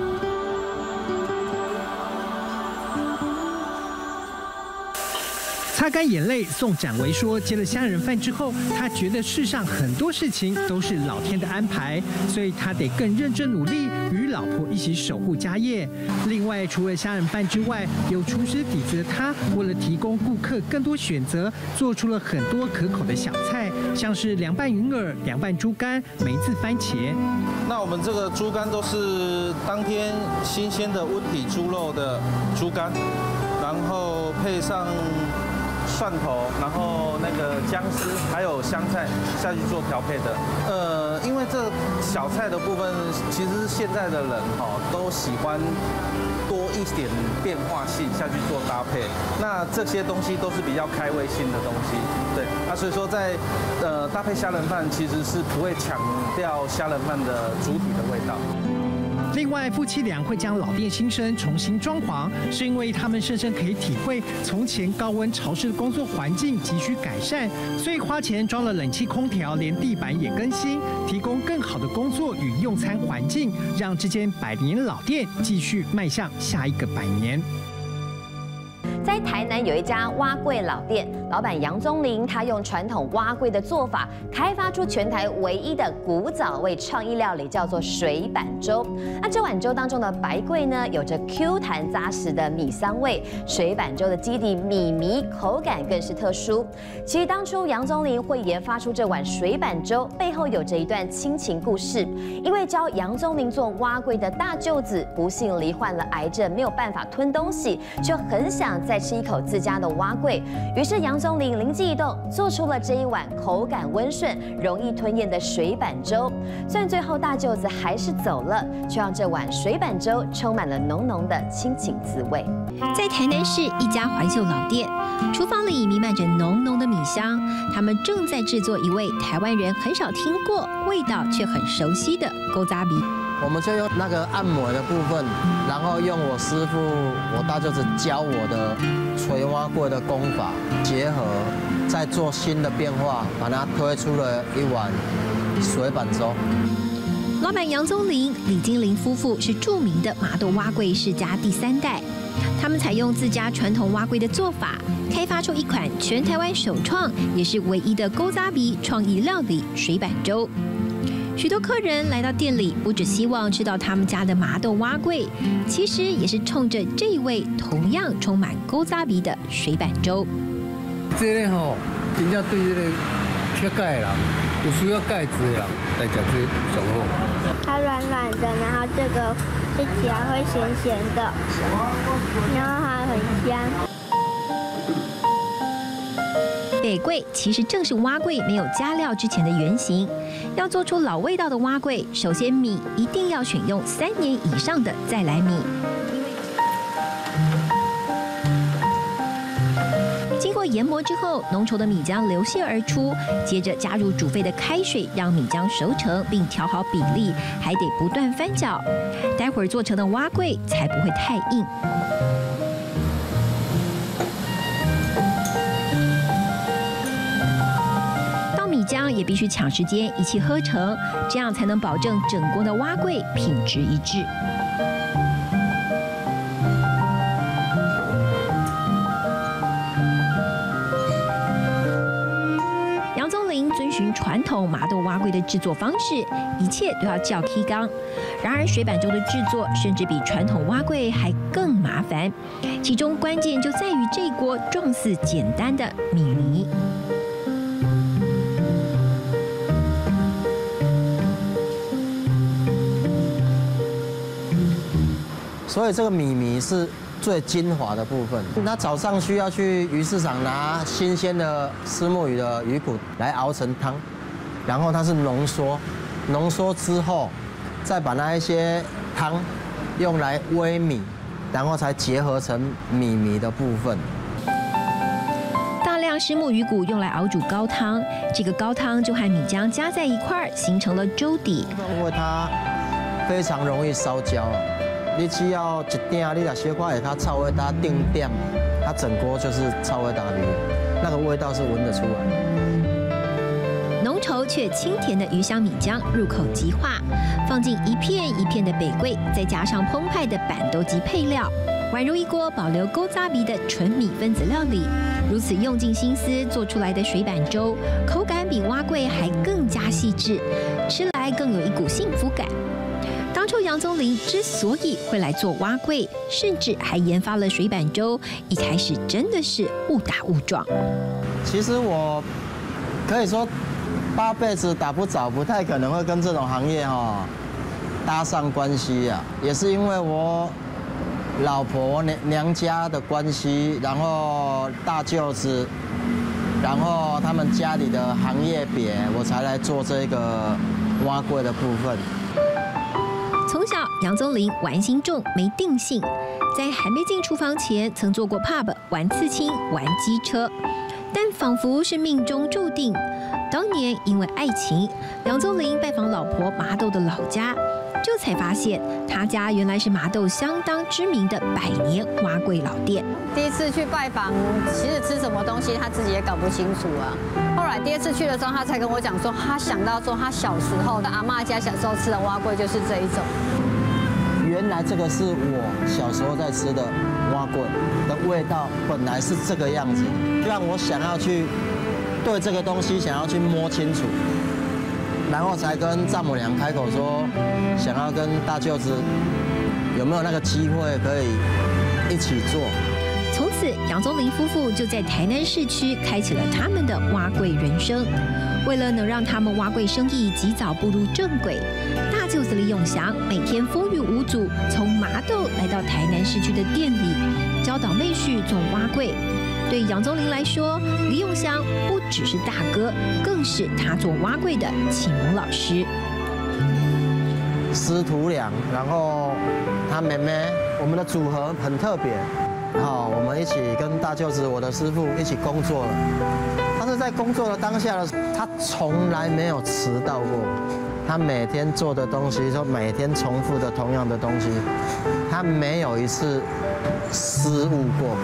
擦干眼泪，宋展维说：“接了虾仁饭之后，他觉得世上很多事情都是老天的安排，所以他得更认真努力，与老婆一起守护家业。另外，除了虾仁饭之外，有厨师底子的他，为了提供顾客更多选择，做出了很多可口的小菜，像是凉拌云耳、凉拌猪肝、梅子番茄。 那我们这个猪肝都是当天新鲜的温体猪肉的猪肝，然后配上。”蒜头，然后那个姜丝，还有香菜下去做调配的。呃，因为这小菜的部分，其实现在的人哈都喜欢多一点变化性下去做搭配。那这些东西都是比较开胃性的东西，对。那所以说在呃搭配虾仁饭，其实是不会抢掉虾仁饭的主体的味道。 另外，夫妻俩会将老店新生重新装潢，是因为他们深深可以体会从前高温潮湿的工作环境急需改善，所以花钱装了冷气空调，连地板也更新，提供更好的工作与用餐环境，让这间百年老店继续迈向下一个百年。 在台南有一家蛙柜老店，老板杨宗林，他用传统蛙柜的做法，开发出全台唯一的古早味创意料理，叫做水板粥。那这碗粥当中的白桂呢，有着 Q 弹扎实的米香味，水板粥的基底米糜，口感更是特殊。其实当初杨宗林会研发出这碗水板粥，背后有着一段亲情故事。因为教杨宗林做蛙柜的大舅子不幸罹患了癌症，没有办法吞东西，却很想再吃一口自家的蛙桂，于是杨宗林灵机一动，做出了这一碗口感温顺、容易吞咽的水板粥。虽然最后大舅子还是走了，却让这碗水板粥充满了浓浓的亲情滋味。 在台南市一家怀旧老店，厨房里弥漫着浓浓的米香，他们正在制作一味台湾人很少听过、味道却很熟悉的古早味。 我们就用那个按摩的部分，然后用我师傅、我大舅子教我的捶蛙柜的功法结合，再做新的变化，把它推出了一碗水板粥。 老板杨宗林、李金玲夫妇是著名的麻豆蛙柜世家第三代，他们采用自家传统蛙柜的做法，开发出一款全台湾首创，也是唯一的古早味创意料理水板粥。许多客人来到店里，不只希望吃到他们家的麻豆蛙桂，其实也是冲着这一味同样充满古早味的水板粥。 这个吼，真正对这个缺钙的人，有需要钙质的人来吃这上好。 它软软的，然后这个吃起来会咸咸的，然后它很香。 北桂其实正是蛙桂没有加料之前的原型。要做出老味道的蛙桂，首先米一定要选用三年以上的再来米。经过研磨之后，浓稠的米浆流泻而出，接着加入煮沸的开水，让米浆熟成，并调好比例，还得不断翻搅。待会儿做成的蛙桂才不会太硬。米浆也必须抢时间一气呵成，这样才能保证整锅的蛙桂品质一致。杨宗林遵循传统麻豆蛙桂的制作方式，一切都要较 K 缸。然而水板粥的制作甚至比传统蛙桂还更麻烦，其中关键就在于这锅状似简单的米泥。 所以这个米糜是最精华的部分。那早上需要去鱼市场拿新鲜的虱目鱼的鱼骨来熬成汤，然后它是浓缩，浓缩之后再把那一些汤用来煨米，然后才结合成米糜的部分。 大量虱目鱼骨用来熬煮高汤，这个高汤就和米浆加在一块儿，形成了粥底。 因为它非常容易烧焦。你只要一点，你若小可下它炒味打定点，它整锅就是炒味打鱼，那个味道是闻得出来。 浓稠却清甜的鱼香米浆入口即化，放进一片一片的北桂，再加上澎湃的板豆及配料，宛如一锅保留勾扎鼻的纯米分子料理。如此用尽心思做出来的水板粥，口感比蛙桂还更加细致，吃来更有一股幸福感。当初杨宗林之所以会来做蛙桂，甚至还研发了水板粥，一开始真的是误打误撞。 其实我可以说八辈子打不着，不太可能会跟这种行业哈、哦、搭上关系啊，也是因为我老婆娘娘家的关系，然后大舅子，然后他们家里的行业别，我才来做这个蛙桂的部分。 从小，杨宗林玩心重，没定性。在还没进厨房前，曾做过 pub 玩刺青、玩机车，但仿佛是命中注定。当年因为爱情，杨宗林拜访老婆麻豆的老家，这才发现他家原来是麻豆相当知名的百年蛙桂老店。 第一次去拜访，其实吃什么东西他自己也搞不清楚啊。后来第二次去的时候，他才跟我讲说，他想到说他小时候的阿嬷家小时候吃的蛙桂就是这一种。 原来这个是我小时候在吃的蛙桂的味道，本来是这个样子，让我想要去对这个东西想要去摸清楚，然后才跟丈母娘开口说，想要跟大舅子有没有那个机会可以一起做。 从此，杨宗林夫妇就在台南市区开启了他们的蛙桂人生。为了能让他们蛙桂生意及早步入正轨，大舅子李永祥每天风雨无阻，从麻豆来到台南市区的店里，教导妹婿做蛙桂。对杨宗林来说，李永祥不只是大哥，更是他做蛙桂的启蒙老师。 师徒俩，然后他妹妹，我们的组合很特别。好，我们一起跟大舅子，我的师傅一起工作了。他是在工作的当下的，他从来没有迟到过。他每天做的东西，就每天重复的同样的东西，他没有一次失误过。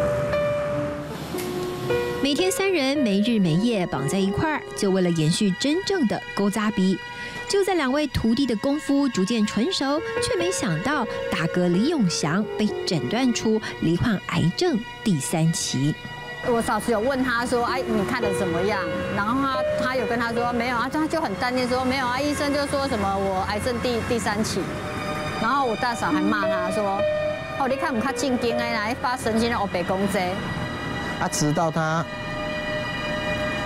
每天三人没日没夜绑在一块儿，就为了延续真正的勾扎鼻。就在两位徒弟的功夫逐渐纯熟，却没想到大哥李永祥被诊断出罹患癌症第三期。 我嫂子有问他说：“哎，你看的怎么样？”然后他他有跟他说没有啊，他就很淡定说没有啊，医生就说什么我癌症第第三期。然后我大嫂还骂他说：“哦，你看不看进京哎，来发神经的欧北公贼。” 啊，直到他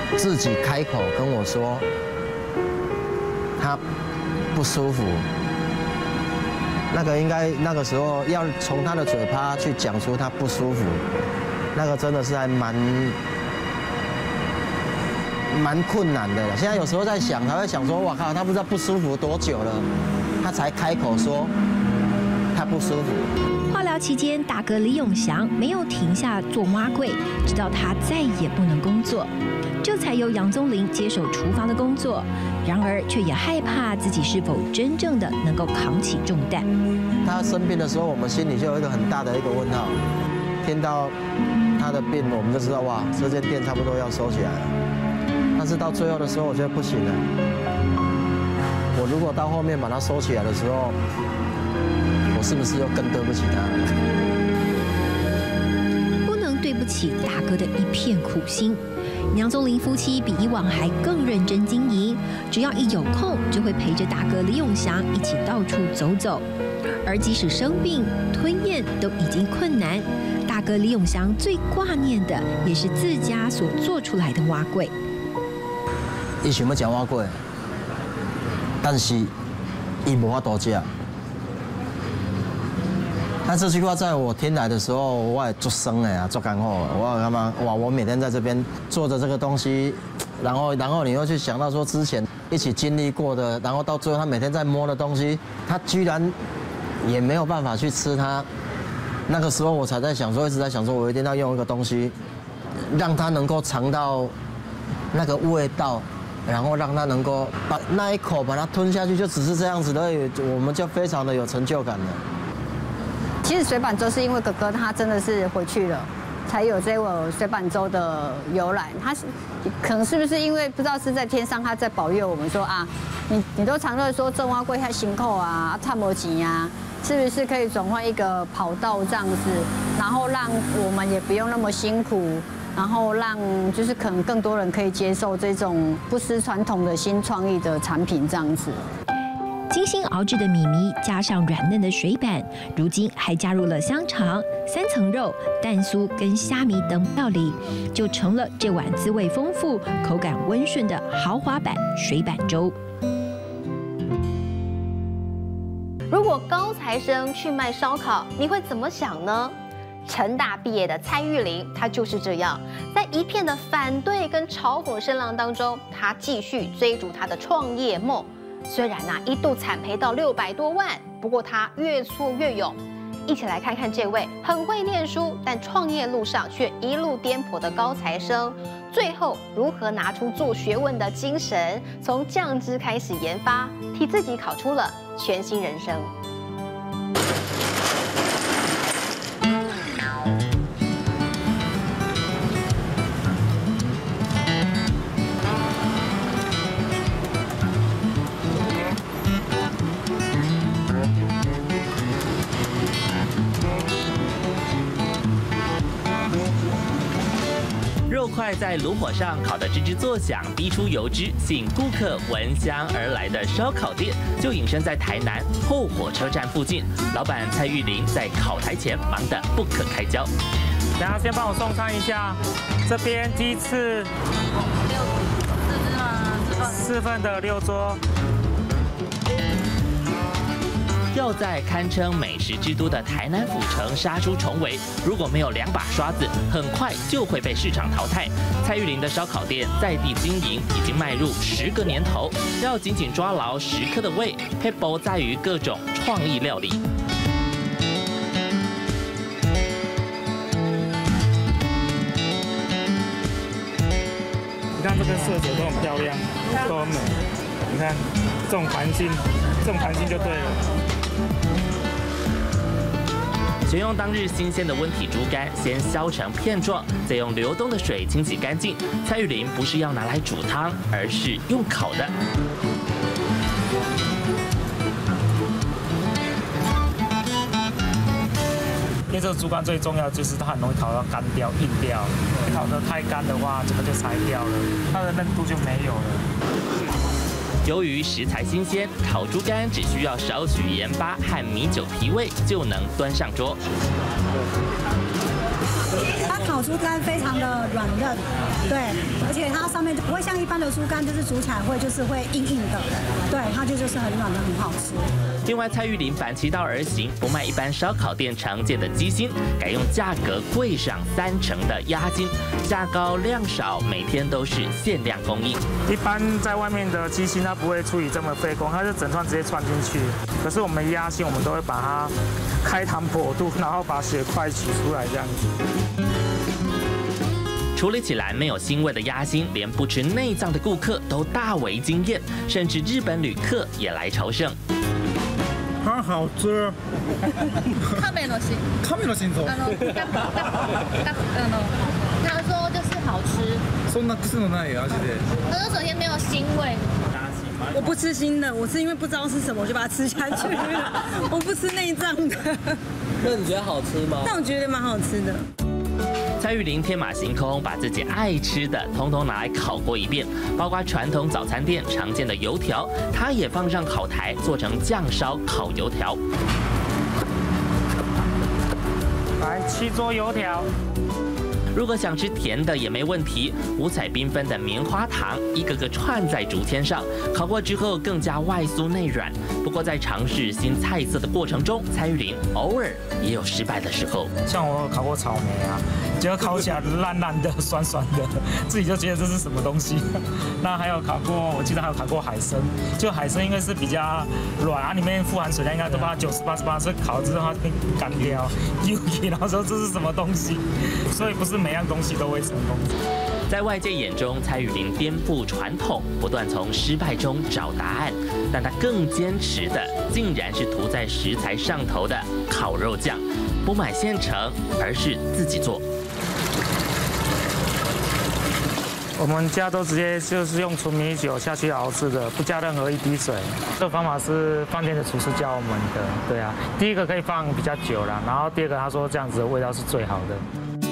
自己开口跟我说他不舒服。那个应该那个时候要从他的嘴巴去讲出他不舒服，那个真的是还蛮蛮困难的了。现在有时候在想，他会想说，哇靠，他不知道不舒服多久了，他才开口说他不舒服。 化疗期间，大哥李永祥没有停下做蛙柜，直到他再也不能工作，这才由杨宗林接手厨房的工作。然而，却也害怕自己是否真正的能够扛起重担。 他生病的时候，我们心里就有一个很大的一个问号。听到他的病，我们就知道哇，这间店差不多要收起来了。但是到最后的时候，我觉得不行了。我如果到后面把它收起来的时候，我是不是又更对不起他？ 不能对不起大哥的一片苦心。杨宗林夫妻比以往还更认真经营，只要一有空就会陪着大哥李永祥一起到处走走。而即使生病、吞咽都已经困难，大哥李永祥最挂念的也是自家所做出来的蛙粿。 伊想要吃蛙粿，但是伊无法度吃。那这句话在我听来的时候，我也做生的啊，做干货。我干嘛？哇！我每天在这边做着这个东西，然后，然后你又去想到说之前一起经历过的，然后到最后他每天在摸的东西，他居然也没有办法去吃它。那个时候我才在想说，一直在想说，我一定要用一个东西，让他能够尝到那个味道，然后让他能够把那一口把它吞下去，就只是这样子的，我们就非常的有成就感了。 其实水板粥是因为哥哥他真的是回去了，才有这个水板粥的由来。他是可能是不是因为不知道是在天上他在保佑我们说啊，你你都常常说种蛙粿太辛苦啊，差没钱啊，是不是可以转换一个跑道这样子，然后让我们也不用那么辛苦，然后让就是可能更多人可以接受这种不失传统的新创意的产品这样子。 精心熬制的米米加上软嫩的水板，如今还加入了香肠、三层肉、蛋酥跟虾米等料理，就成了这碗滋味丰富、口感温顺的豪华版水板粥。 如果高材生去卖烧烤，你会怎么想呢？成大毕业的蔡玉玲，她就是这样，在一片的反对跟嘲讽声浪当中，她继续追逐她的创业梦。虽然呐、啊、一度惨赔到六百多万，不过他越挫越勇。一起来看看这位很会念书，但创业路上却一路颠簸的高材生，最后如何拿出做学问的精神，从酱汁开始研发，替自己烤出了全新人生。 肉块在炉火上烤得吱吱作响，滴出油脂，吸引顾客闻香而来的烧烤店，就隐身在台南后火车站附近。老板蔡玉玲在烤台前忙得不可开交。 等下先帮我送餐一下，这边鸡翅，六四只吗？四份的六桌。 要在堪称美食之都的台南府城杀出重围，如果没有两把刷子，很快就会被市场淘汰。蔡玉玲的烧烤店在地经营已经迈入十个年头，要紧紧抓牢食客的胃，撇步在于各种创意料理。 你看这个色泽都很漂亮，都很美。你看这种弹性，这种弹性就对了。 选用当日新鲜的温体猪肝，先削成片状，再用流动的水清洗干净。蔡玉玲不是要拿来煮汤，而是用烤的。 因为这个猪肝最重要就是它很容易烤到干掉、硬掉，烤得太干的话，这个就柴掉了，它的嫩度就没有了。 由于食材新鲜，烤猪肝只需要少许盐巴和米酒提味就能端上桌。 它烤猪肝非常的软嫩，对，而且它上面就不会像一般的猪肝，就是煮起来会就是会硬硬的，对，它就就是很软的，很好吃。 另外，蔡玉林反其道而行，不卖一般烧烤店常见的鸡心，改用价格贵上三成的鸭筋，价高量少，每天都是限量供应。 一般在外面的鸡心它不会处理这么费工，它是整串直接串进去。可是我们鸭心，我们都会把它开膛破肚，然后把血块取出来这样子。 处理起来没有腥味的鸭心，连不吃内脏的顾客都大为惊艳，甚至日本旅客也来朝圣。 它好吃。 亀の心。 亀の心臓。 あの、あの、他说就是好吃。 そんな癖のない味で。 他说首先没有腥味。 我不吃腥的，我是因为不知道是什么，我就把它吃下去了。我不吃内脏的。 那你觉得好吃吗？ 但我觉得蛮好吃的。 蔡玉林天马行空，把自己爱吃的通通拿来烤过一遍，包括传统早餐店常见的油条，他也放上烤台做成酱烧烤油条。 来，七桌油条。 如果想吃甜的也没问题，五彩缤纷的棉花糖一个个串在竹签上，烤过之后更加外酥内软。不过在尝试新菜色的过程中，蔡玉林偶尔也有失败的时候。 像我烤过草莓啊，结果烤起来烂烂的、酸酸的，自己就觉得这是什么东西。那还有烤过，我记得还有烤过海参，就海参因为是比较软，它里面富含水量应该都把九十八十八，所以烤之后它变干掉，然后说这是什么东西，所以不是每样东西都会成功。 在外界眼中，蔡玉林颠覆传统，不断从失败中找答案，但他更坚持的，竟然是涂在食材上头的烤肉酱，不买现成，而是自己做。 我们家都直接就是用纯米酒下去熬制的，不加任何一滴水。这个方法是饭店的厨师教我们的，对啊。第一个可以放比较久啦，然后第二个他说这样子的味道是最好的。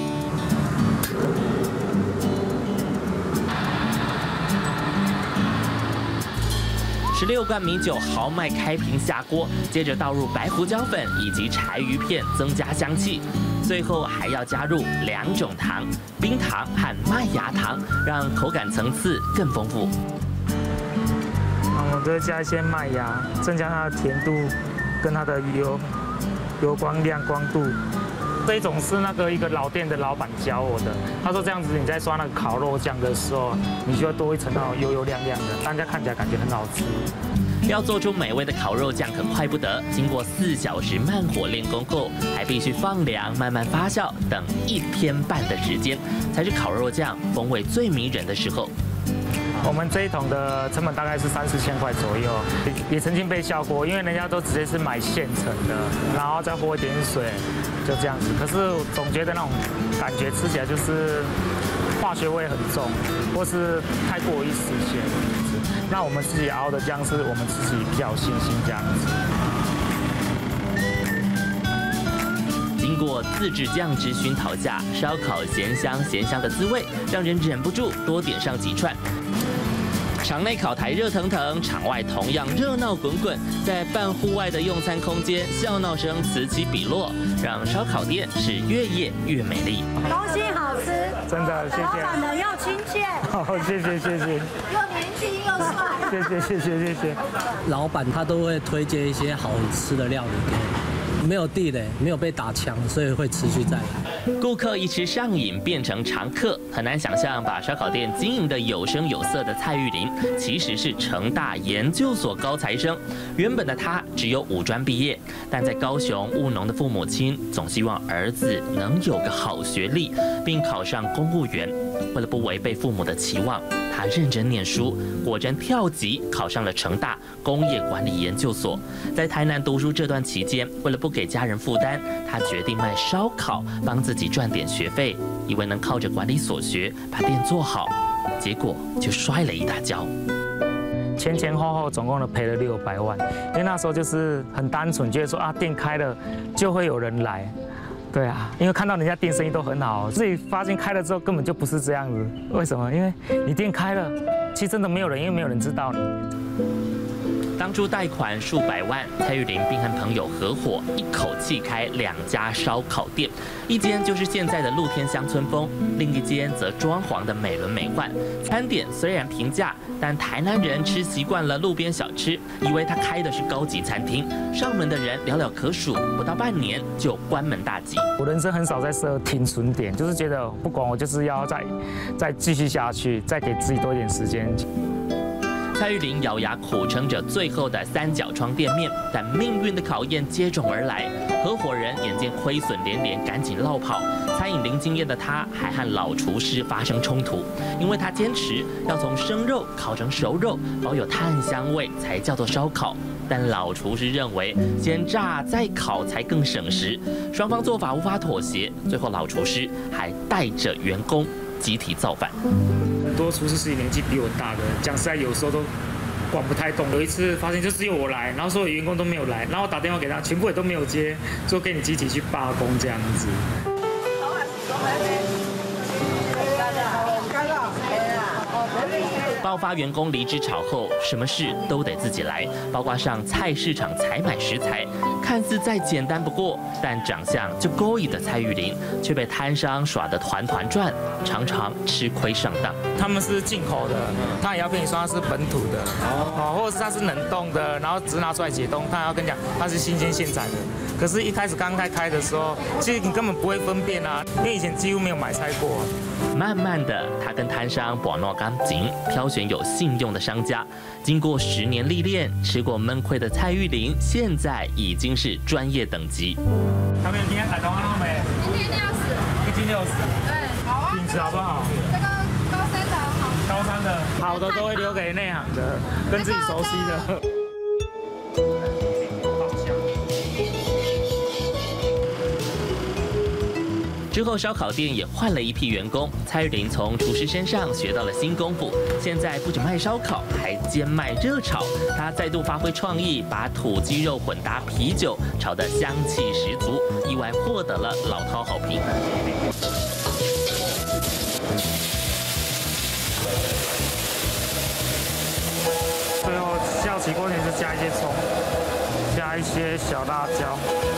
十六罐米酒豪迈开瓶下锅，接着倒入白胡椒粉以及柴鱼片，增加香气。最后还要加入两种糖，冰糖和麦芽糖，让口感层次更丰富。 我们都会加一些麦芽，增加它的甜度跟它的油油光亮光度。这一种是那个一个老店的老板教我的，他说这样子你在刷那个烤肉酱的时候，你就要多一层那种油油亮亮的，大家看起来感觉很好吃。 要做出美味的烤肉酱可快不得，经过四小时慢火练功后，还必须放凉慢慢发酵，等一天半的时间，才是烤肉酱风味最迷人的时候。 我们这一桶的成本大概是三四千块左右，也也曾经被笑过，因为人家都直接是买现成的，然后再和一点水，就这样子。可是总觉得那种感觉吃起来就是化学味很重，或是太过于时限。那我们自己熬的酱是我们自己比较有信心这样子。 经过自制酱汁熏陶下，烧烤咸香咸香的滋味，让人忍不住多点上几串。场内烤台热腾腾，场外同样热闹滚滚。在半户外的用餐空间，笑闹声此起彼落，让烧烤店是越夜越美丽。 东西好吃， 真的谢谢。 老板人又亲切， 好，谢谢谢谢。 又年轻又帅， 谢谢谢谢谢谢。 老板他都会推荐一些好吃的料理给我，没有地雷，没有被打枪，所以会持续再来。 顾客一吃上瘾变成常客，很难想象把烧烤店经营的有声有色的蔡玉林，其实是成大研究所高材生。原本的他只有五专毕业，但在高雄务农的父母亲总希望儿子能有个好学历，并考上公务员。为了不违背父母的期望，他认真念书，果真跳级考上了成大工业管理研究所。在台南读书这段期间，为了不给家人负担，他决定卖烧烤，帮自己赚点学费，以为能靠着管理所学把店做好，结果却摔了一大跤。 前前后后总共都赔了六百万，因为那时候就是很单纯，觉得说啊店开了就会有人来。对啊，因为看到人家店生意都很好，自己发现开了之后根本就不是这样子。为什么？因为你店开了，其实真的没有人，因为没有人知道你。 当初贷款数百万，蔡玉玲并和朋友合伙，一口气开两家烧烤店，一间就是现在的露天乡村风，另一间则装潢的美轮美奂。餐点虽然平价，但台南人吃习惯了路边小吃，以为他开的是高级餐厅，上门的人寥寥可数，不到半年就关门大吉。 我人生很少在设停损点，就是觉得不管我就是要再再继续下去，再给自己多一点时间。 蔡玉玲咬牙苦撑着最后的三角窗店面，但命运的考验接踵而来。合伙人眼见亏损连连，赶紧落跑。餐饮零经验的他，还和老厨师发生冲突，因为他坚持要从生肉烤成熟肉，保有炭香味才叫做烧烤。但老厨师认为先炸再烤才更省时，双方做法无法妥协，最后老厨师还带着员工集体造反。 很多厨师是年纪比我大的，讲实在有时候都管不太动。有一次发现就只有我来，然后所有员工都没有来，然后我打电话给他，全部也都没有接，就给你集体去罢工这样子。 爆发员工离职潮后，什么事都得自己来，包括上菜市场采买食材。看似再简单不过，但长相就勾引的蔡玉玲，却被摊商耍得团团转，常常吃亏上当。 他们是进口的，他也要跟你说他是本土的，哦，或者是他是冷冻的，然后只拿出来解冻，他要跟你讲他是新鲜现采的。可是，一开始刚开开的时候，其实你根本不会分辨啊，因为以前几乎没有买菜过。 慢慢的，他跟摊商把诺干紧，挑选有信用的商家。经过十年历练，吃过闷亏的蔡玉玲，现在已经是专业等级。 他们今天采东安没？ 今天六十， 一斤六十。 对，好啊。 品质好不好？ 这个高山的好。 高山的，好的都会留给内行的，跟自己熟悉的。 之后，烧烤店也换了一批员工。蔡玉玲从厨师身上学到了新功夫，现在不止卖烧烤，还兼卖热炒。她再度发挥创意，把土鸡肉混搭啤酒，炒得香气十足，意外获得了老饕好评。 最后下起锅前就加一些葱，加一些小辣椒。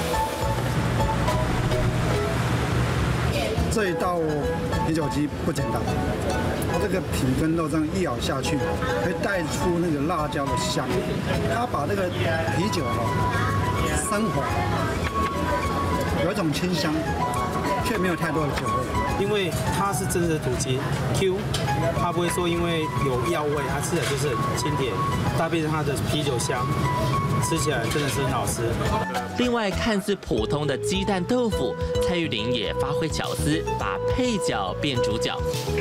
这一道啤酒鸡不简单，它这个皮跟肉这样一咬下去，会带出那个辣椒的香。它把这个啤酒哈升华，有一种清香，却没有太多的酒味。 因为它是真的土鸡 Q， 它不会说因为有药味，它吃的就是很清甜，搭配上它的啤酒香。吃起来真的是很好吃。 另外，看似普通的鸡蛋豆腐，蔡玉玲也发挥巧思，把配角变主角。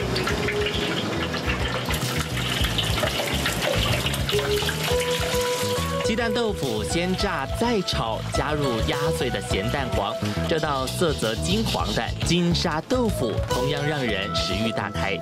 鸡蛋豆腐先炸再炒，加入压碎的咸蛋黄，这道色泽金黄的金沙豆腐同样让人食欲大开。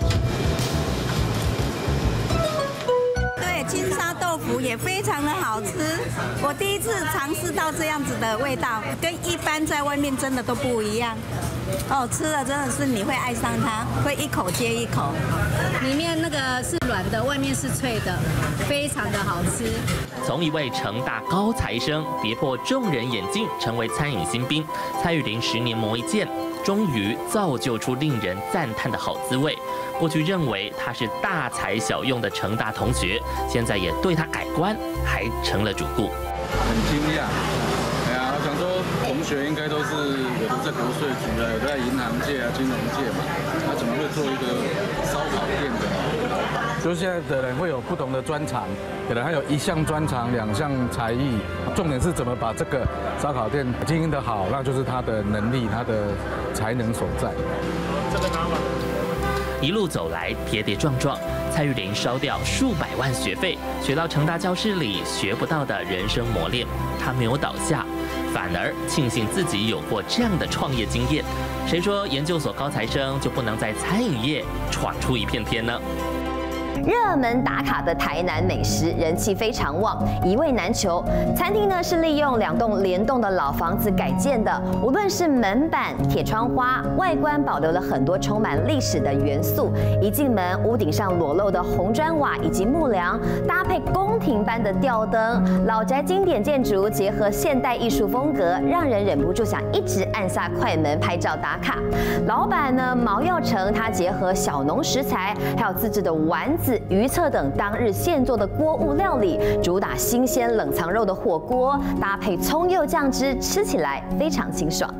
金沙豆腐也非常的好吃，我第一次尝试到这样子的味道，跟一般在外面真的都不一样。哦，吃了真的是你会爱上它，会一口接一口。 里面那个是软的，外面是脆的，非常的好吃。 从一位成大高材生跌破众人眼镜，成为餐饮新兵，蔡玉玲十年磨一剑，终于造就出令人赞叹的好滋味。过去认为他是大材小用的成大同学，现在也对他改观，还成了主顾。 很惊讶，哎呀，我想说同学应该都是有的在国税局啊，有的在银行界啊、金融界嘛，他怎么会做一个烧烤店的？ 就是现在的人会有不同的专长，可能还有一项专长、两项才艺，重点是怎么把这个烧烤店经营得好，那就是他的能力、他的才能所在。 这个拿吧。 一路走来，跌跌撞撞，蔡玉玲烧掉数百万学费，学到成大教室里学不到的人生磨练。她没有倒下，反而庆幸自己有过这样的创业经验。谁说研究所高材生就不能在餐饮业闯出一片天呢？ 热门打卡的台南美食人气非常旺，一味难求。餐厅呢是利用两栋联动的老房子改建的，无论是门板、铁窗花，外观保留了很多充满历史的元素。一进门，屋顶上裸露的红砖瓦以及木梁，搭配宫廷般的吊灯，老宅经典建筑结合现代艺术风格，让人忍不住想一直按下快门拍照打卡。老板呢毛耀成，他结合小农食材，还有自制的丸子、鱼册等当日现做的锅物料理，主打新鲜冷藏肉的火锅，搭配葱柚酱汁，吃起来非常清爽。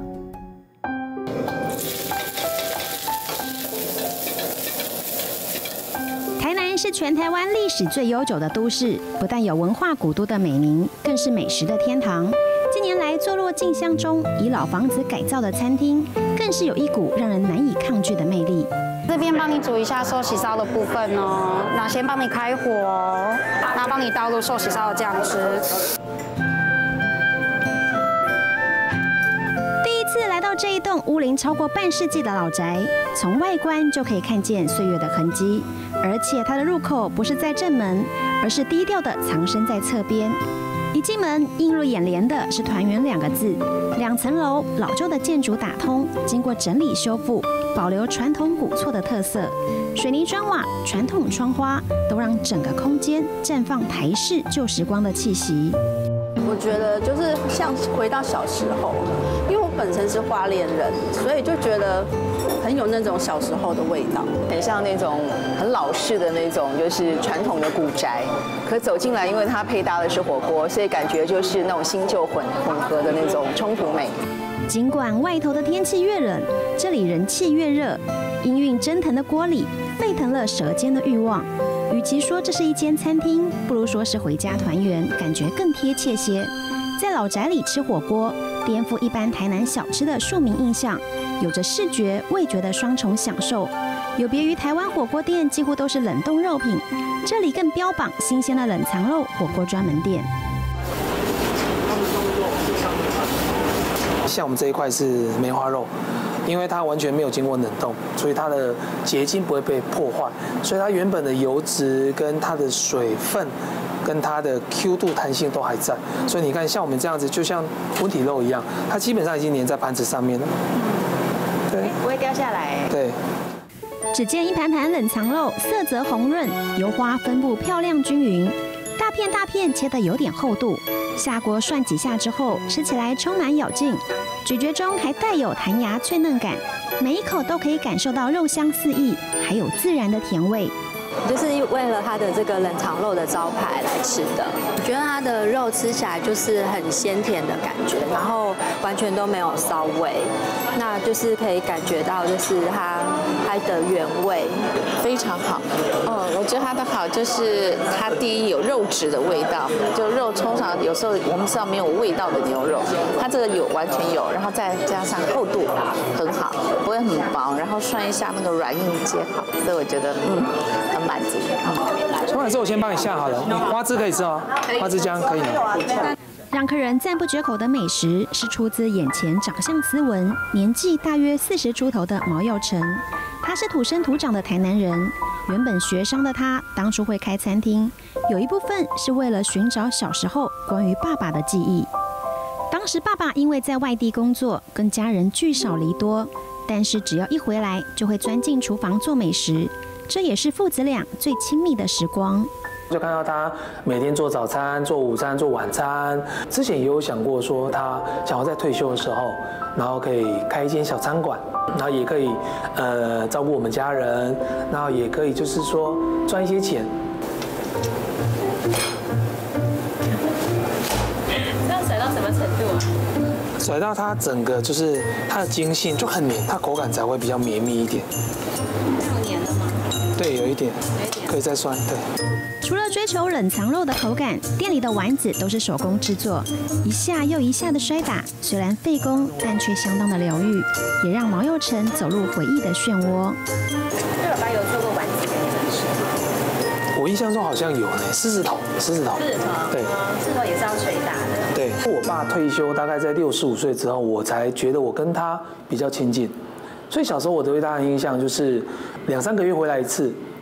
台南是全台湾历史最悠久的都市，不但有文化古都的美名，更是美食的天堂。近年来坐落进香中，以老房子改造的餐厅，更是有一股让人难以抗拒的魅力。 这边帮你煮一下寿喜烧的部分哦，那先帮你开火，然后帮你倒入寿喜烧的酱汁。 第一次来到这一栋屋龄超过半世纪的老宅，从外观就可以看见岁月的痕迹，而且它的入口不是在正门，而是低调的藏身在侧边。一进门，映入眼帘的是“团圆”两个字。两层楼老旧的建筑打通，经过整理修复，保留传统古厝的特色。水泥砖瓦、传统窗花，都让整个空间绽放台式旧时光的气息。 我觉得就是像回到小时候，因为我本身是花莲人，所以就觉得很有那种小时候的味道， 很像那种很老式的那种，就是传统的古宅。可走进来，因为它配搭的是火锅，所以感觉就是那种新旧混混合的那种冲突美。 尽管外头的天气越冷，这里人气越热，氤氲蒸腾的锅里沸腾了舌尖的欲望。与其说这是一间餐厅，不如说是回家团圆，感觉更贴切些。在老宅里吃火锅，颠覆一般台南小吃的庶民印象，有着视觉、味觉的双重享受。有别于台湾火锅店几乎都是冷冻肉品，这里更标榜新鲜的冷藏肉火锅专门店。 像我们这一块是梅花肉，因为它完全没有经过冷冻，所以它的结晶不会被破坏，所以它原本的油脂跟它的水分跟它的 Q 度弹性都还在。所以你看，像我们这样子，就像温体肉一样，它基本上已经粘在盘子上面了，对， 不会掉下来。 对。 只见一盘盘冷藏肉，色泽红润，油花分布漂亮均匀，大片大片切得有点厚度。下锅涮几下之后，吃起来充满咬劲，咀嚼中还带有弹牙脆嫩感，每一口都可以感受到肉香四溢，还有自然的甜味。 就是为了它的这个冷藏肉的招牌来吃的，我觉得它的肉吃起来就是很鲜甜的感觉，然后完全都没有骚味，那就是可以感觉到就是它它的原味非常好。嗯，我觉得它的好就是它第一有肉质的味道，就肉通常有时候我们吃到没有味道的牛肉，它这个有完全有，然后再加上厚度很好，不会很薄，然后涮一下那个软硬皆好，所以我觉得嗯很满足。 冲完之后我先帮你下好了，你花枝可以吃哦，花枝姜可以。 让客人赞不绝口的美食是出自眼前长相斯文、年纪大约四十出头的毛耀成。他是土生土长的台南人，原本学商的他当初会开餐厅，有一部分是为了寻找小时候关于爸爸的记忆。当时爸爸因为在外地工作，跟家人聚少离多，但是只要一回来就会钻进厨房做美食，这也是父子俩最亲密的时光。 就看到他每天做早餐、做午餐、做晚餐。之前也有想过说，他想要在退休的时候，然后可以开一间小餐馆，然后也可以呃照顾我们家人，然后也可以就是说赚一些钱。 这样甩到什么程度啊？ 甩到它整个就是它的筋性就很黏，它口感才会比较绵密一点。 有黏了吗？ 对，有一点，可以再涮。对。 除了追求冷藏肉的口感，店里的丸子都是手工制作，一下又一下的摔打，虽然费工，但却相当的疗愈，也让毛佑成走入回忆的漩涡。 对，爸爸有做过丸子给你们吃？ 我印象中好像有呢，狮子头，狮子头， 狮子头， 对， 狮子头也是要捶打的。 对，我爸退休大概在六十五岁之后，我才觉得我跟他比较亲近，所以小时候我对他的印象就是两三个月回来一次。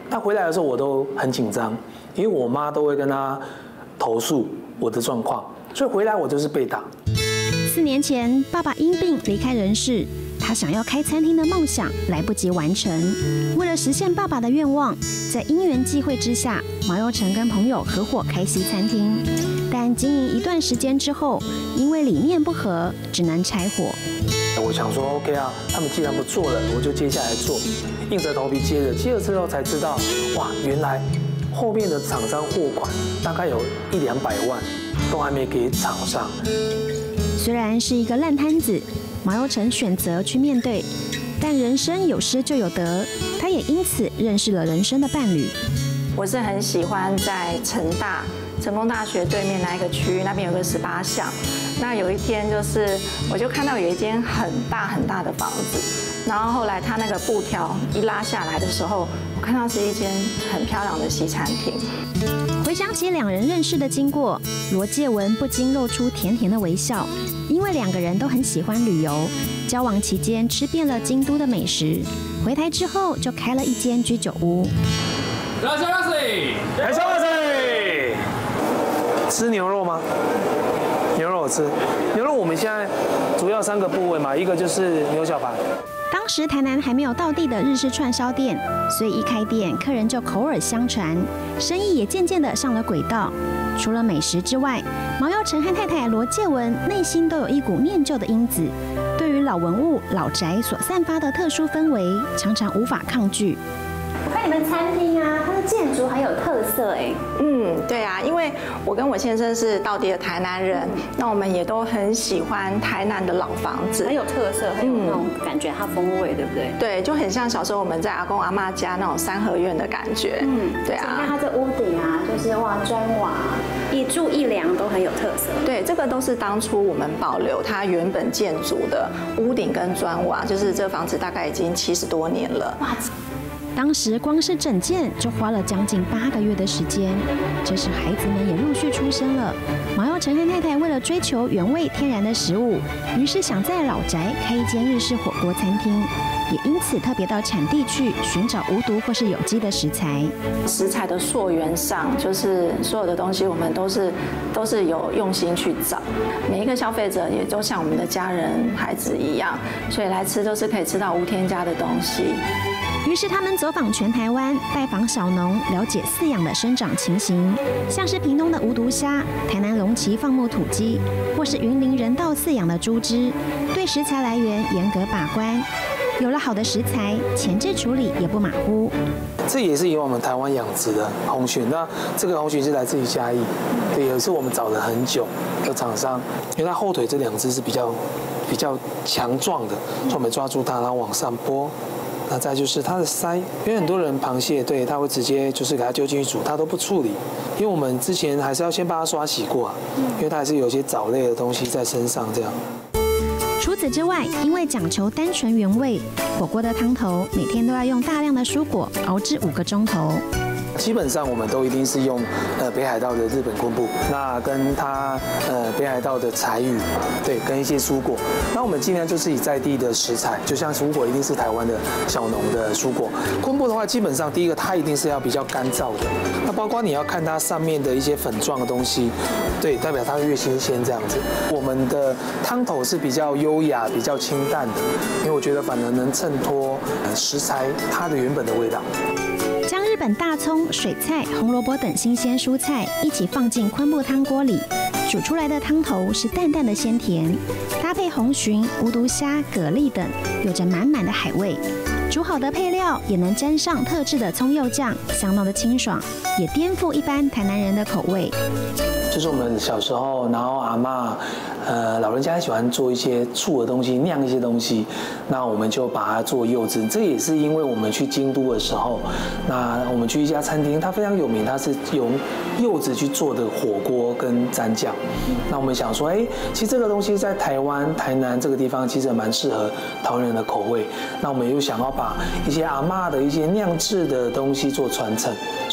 他回来的时候我都很紧张，因为我妈都会跟他投诉我的状况，所以回来我就是被打。 四年前，爸爸因病离开人世，他想要开餐厅的梦想来不及完成。为了实现爸爸的愿望，在因缘际会之下，毛佑成跟朋友合伙开西餐厅。但经营一段时间之后，因为理念不合，只能拆伙。 我想说 ，OK 啊，他们既然不做了，我就接下来做，硬着头皮接了。接了之后才知道，哇，原来后面的厂商货款大概有一两百万，都还没给厂商。 虽然是一个烂摊子，毛佑成选择去面对，但人生有失就有得，他也因此认识了人生的伴侣。 我是很喜欢在成大成功大学对面那一个区域，那边有个十八巷。那有一天就是，我就看到有一间很大很大的房子，然后后来他那个布条一拉下来的时候，我看到是一间很漂亮的西餐厅。 回想起两人认识的经过，罗介文不禁露出甜甜的微笑，因为两个人都很喜欢旅游，交往期间吃遍了京都的美食，回台之后就开了一间居酒屋。 拉西拉西，来西拉西，吃牛肉吗？牛肉我吃，牛肉我们现在主要三个部位嘛，一个就是牛小排。 当时台南还没有道地的日式串烧店，所以一开店，客人就口耳相传，生意也渐渐的上了轨道。除了美食之外，毛佑成和太太罗介文内心都有一股念旧的因子，对于老文物、老宅所散发的特殊氛围，常常无法抗拒。 我看你们餐厅啊，它的建筑很有特色哎。 嗯，对啊，因为我跟我先生是道地的台南人，那我们也都很喜欢台南的老房子， 很有特色，很有那种感觉，它风味，对不对？ 对，就很像小时候我们在阿公阿嬷家那种三合院的感觉。嗯，对啊。 你看它这屋顶啊，就是哇砖瓦，一柱一梁都很有特色。 对，这个都是当初我们保留它原本建筑的屋顶跟砖瓦，就是这房子大概已经七十多年了。哇！ 当时光是整建就花了将近八个月的时间，这时孩子们也陆续出生了。毛佑成和太太为了追求原味天然的食物，于是想在老宅开一间日式火锅餐厅，也因此特别到产地去寻找无毒或是有机的食材。 食材的溯源上，就是所有的东西我们都是都是有用心去找，每一个消费者也都像我们的家人孩子一样，所以来吃都是可以吃到无添加的东西。 于是他们走访全台湾，拜访小农，了解饲养的生长情形，像是屏东的无毒虾、台南龙崎放牧土鸡，或是云林人道饲养的猪只，对食材来源严格把关。有了好的食材，前置处理也不马虎。 这也是以我们台湾养殖的红鲟，那这个红鲟是来自于嘉义，对，也是我们找了很久的厂商，因为它后腿这两只是比较比较强壮的，所以我们抓住它，然后往上拨。那再就是它的鳃，因为很多人螃蟹对它会直接就是给它丢进去煮，它都不处理，因为我们之前还是要先把它刷洗过啊，因为它还是有些藻类的东西在身上这样。 除此之外，因为讲求单纯原味，火锅的汤头每天都要用大量的蔬果熬制五个钟头。 基本上我们都一定是用呃北海道的日本昆布，那跟它呃北海道的柴鱼，对，跟一些蔬果。那我们尽量就是以在地的食材，就像蔬果一定是台湾的小农的蔬果。昆布的话，基本上第一个它一定是要比较干燥的，那包括你要看它上面的一些粉状的东西，对，代表它越新鲜这样子。我们的汤头是比较优雅、比较清淡的，因为我觉得反而能衬托食材它的原本的味道。 将日本大葱、水菜、红萝卜等新鲜蔬菜一起放进昆布汤锅里，煮出来的汤头是淡淡的鲜甜，搭配红鲟、无毒虾、蛤蜊等，有着满满的海味。煮好的配料也能沾上特制的葱油酱，相当的清爽，也颠覆一般台南人的口味。 就是我们小时候，然后阿嬷，呃，老人家喜欢做一些醋的东西，酿一些东西，那我们就把它做柚子。这也是因为我们去京都的时候，那我们去一家餐厅，它非常有名，它是用柚子去做的火锅跟蘸酱。那我们想说，哎，其实这个东西在台湾、台南这个地方其实蛮适合台湾人的口味。那我们又想要把一些阿嬷的一些酿制的东西做传承，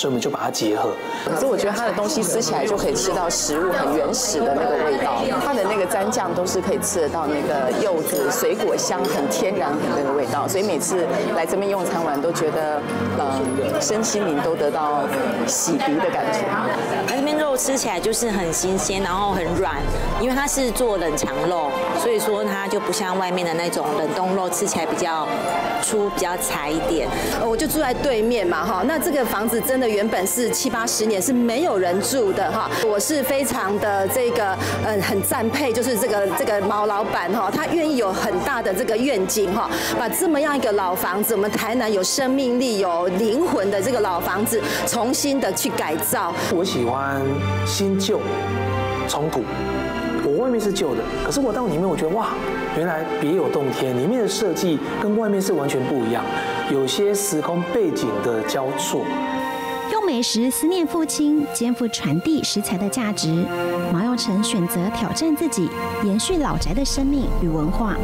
所以我们就把它结合。 可是我觉得它的东西吃起来就可以吃到食物很原始的那个味道，它的那个蘸酱都是可以吃得到那个柚子水果香，很天然的那个味道，所以每次来这边用餐完都觉得，呃，身心灵都得到洗涤的感觉。 它这边肉吃起来就是很新鲜，然后很软，因为它是做冷藏肉，所以说它就不像外面的那种冷冻肉，吃起来比较粗、比较柴一点。 我就住在对面嘛，哈，那这个房子真的原本是七八十年是没有人住的哈，我是非常的这个呃很赞佩，就是这个这个毛老板哈，他愿意有很大的这个愿景哈，把这么样一个老房子，我们台南有生命力、有灵魂的这个老房子，重新的去改造。 我喜欢新旧冲突。我外面是旧的，可是我到里面，我觉得哇，原来别有洞天，里面的设计跟外面是完全不一样，有些时空背景的交错。 用美食思念父亲，肩负传递食材的价值。毛耀成选择挑战自己，延续老宅的生命与文化。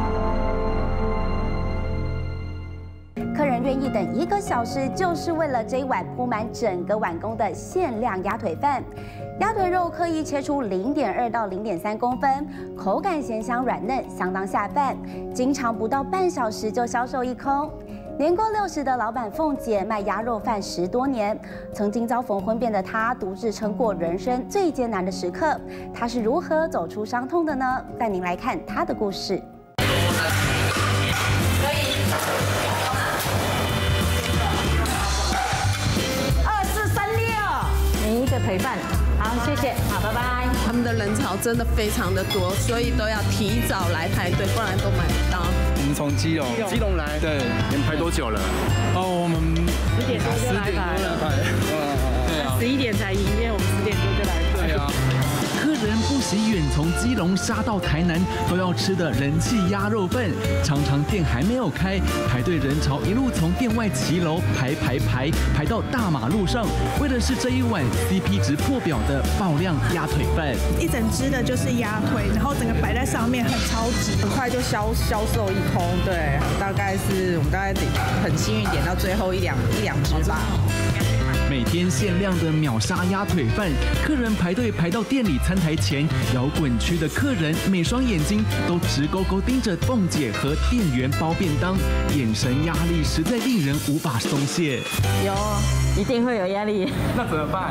客人愿意等一个小时，就是为了这一碗铺满整个碗公的限量鸭腿饭。鸭腿肉刻意切出零点二到零点三公分，口感咸香软嫩，相当下饭。经常不到半小时就销售一空。年过六十的老板凤姐卖鸭肉饭十多年，曾经遭逢婚变的她，独自撑过人生最艰难的时刻。她是如何走出伤痛的呢？带您来看她的故事。 二四三六，每一个腿饭。好，谢谢，好，拜拜。 他们的人潮真的非常的多，所以都要提早来排队，不然都买不到。 我们从基隆， 基隆来， 对，你们排多久了？哦，我们十点多就来排了， 对啊， 十一点才营业，我们十点多就来排。 对啊。 客人不惜远从基隆杀到台南，都要吃的人气鸭肉饭，常常店还没有开，排队人潮一路从店外骑楼排排排排到大马路上，为的是这一碗 C P 值破表的爆量鸭腿饭。 一整只的就是鸭腿，然后整个摆在上面很超值， 很快就销销售一空。对，大概是我们大概得很幸运点到最后一两一两只吧。 每天限量的秒杀鸭腿饭，客人排队排到店里餐台前，摇滚区的客人每双眼睛都直勾勾盯着凤姐和店员包便当，眼神压力实在令人无法松懈。 有，一定会有压力。 那怎么办？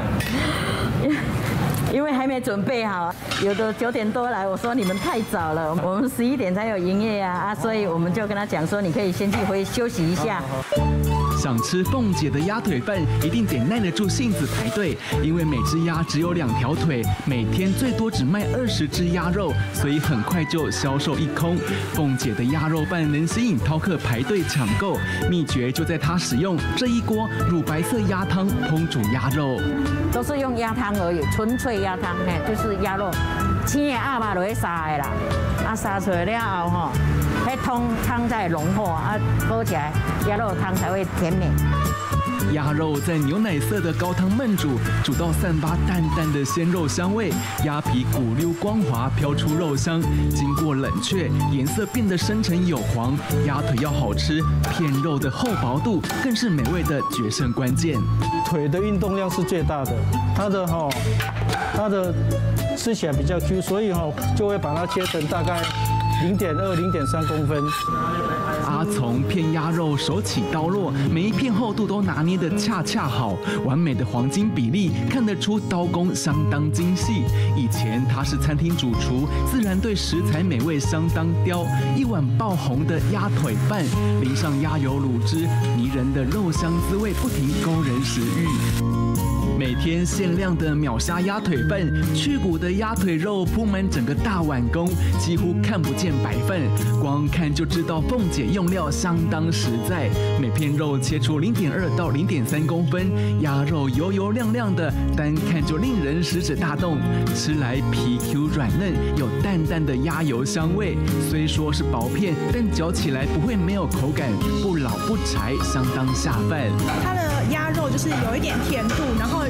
因为还没准备好，有的九点多来，我说你们太早了，我们十一点才有营业啊啊，所以我们就跟他讲说，你可以先去回休息一下。 想吃凤姐的鸭腿饭，一定得耐得住性子排队，因为每只鸭只有两条腿，每天最多只卖二十只鸭肉，所以很快就销售一空。凤姐的鸭肉饭能吸引饕客排队抢购，秘诀就在她使用这一锅乳白色鸭汤烹煮鸭肉， 都是用鸭汤而已，纯粹鸭汤，嘿，就是鸭肉，青的鸭肉落去杀的啦，啊杀出来了后吼。那汤汤才融化啊，喝起来鸭肉汤才会甜美。 鸭肉在牛奶色的高汤焖煮，煮到散发淡淡的鲜肉香味，鸭皮骨溜光滑，飘出肉香。经过冷却，颜色变得深沉黝黄。鸭腿要好吃，片肉的厚薄度更是美味的决胜关键。 腿的运动量是最大的，它的哈，它的吃起来比较 Q， 所以哈就会把它切成大概零点二、零点三公分。 阿从片鸭肉手起刀落，每一片厚度都拿捏得恰恰好，完美的黄金比例，看得出刀工相当精细。以前他是餐厅主厨，自然对食材美味相当刁。一碗爆红的鸭腿饭，淋上鸭油卤汁，迷人的肉香滋味不停勾人食欲。每天限量的秒杀鸭腿饭，去骨的鸭腿肉铺满整个大碗公，几乎看不见白饭，光看就知道凤姐用料相当实在。每片肉切出零点二到零点三公分，鸭肉油油亮亮的，单看就令人食指大动。吃来皮 Q 软嫩，有淡淡的鸭油香味。虽说是薄片，但嚼起来不会没有口感，不老不柴，相当下饭。 它的鸭肉就是有一点甜度，然后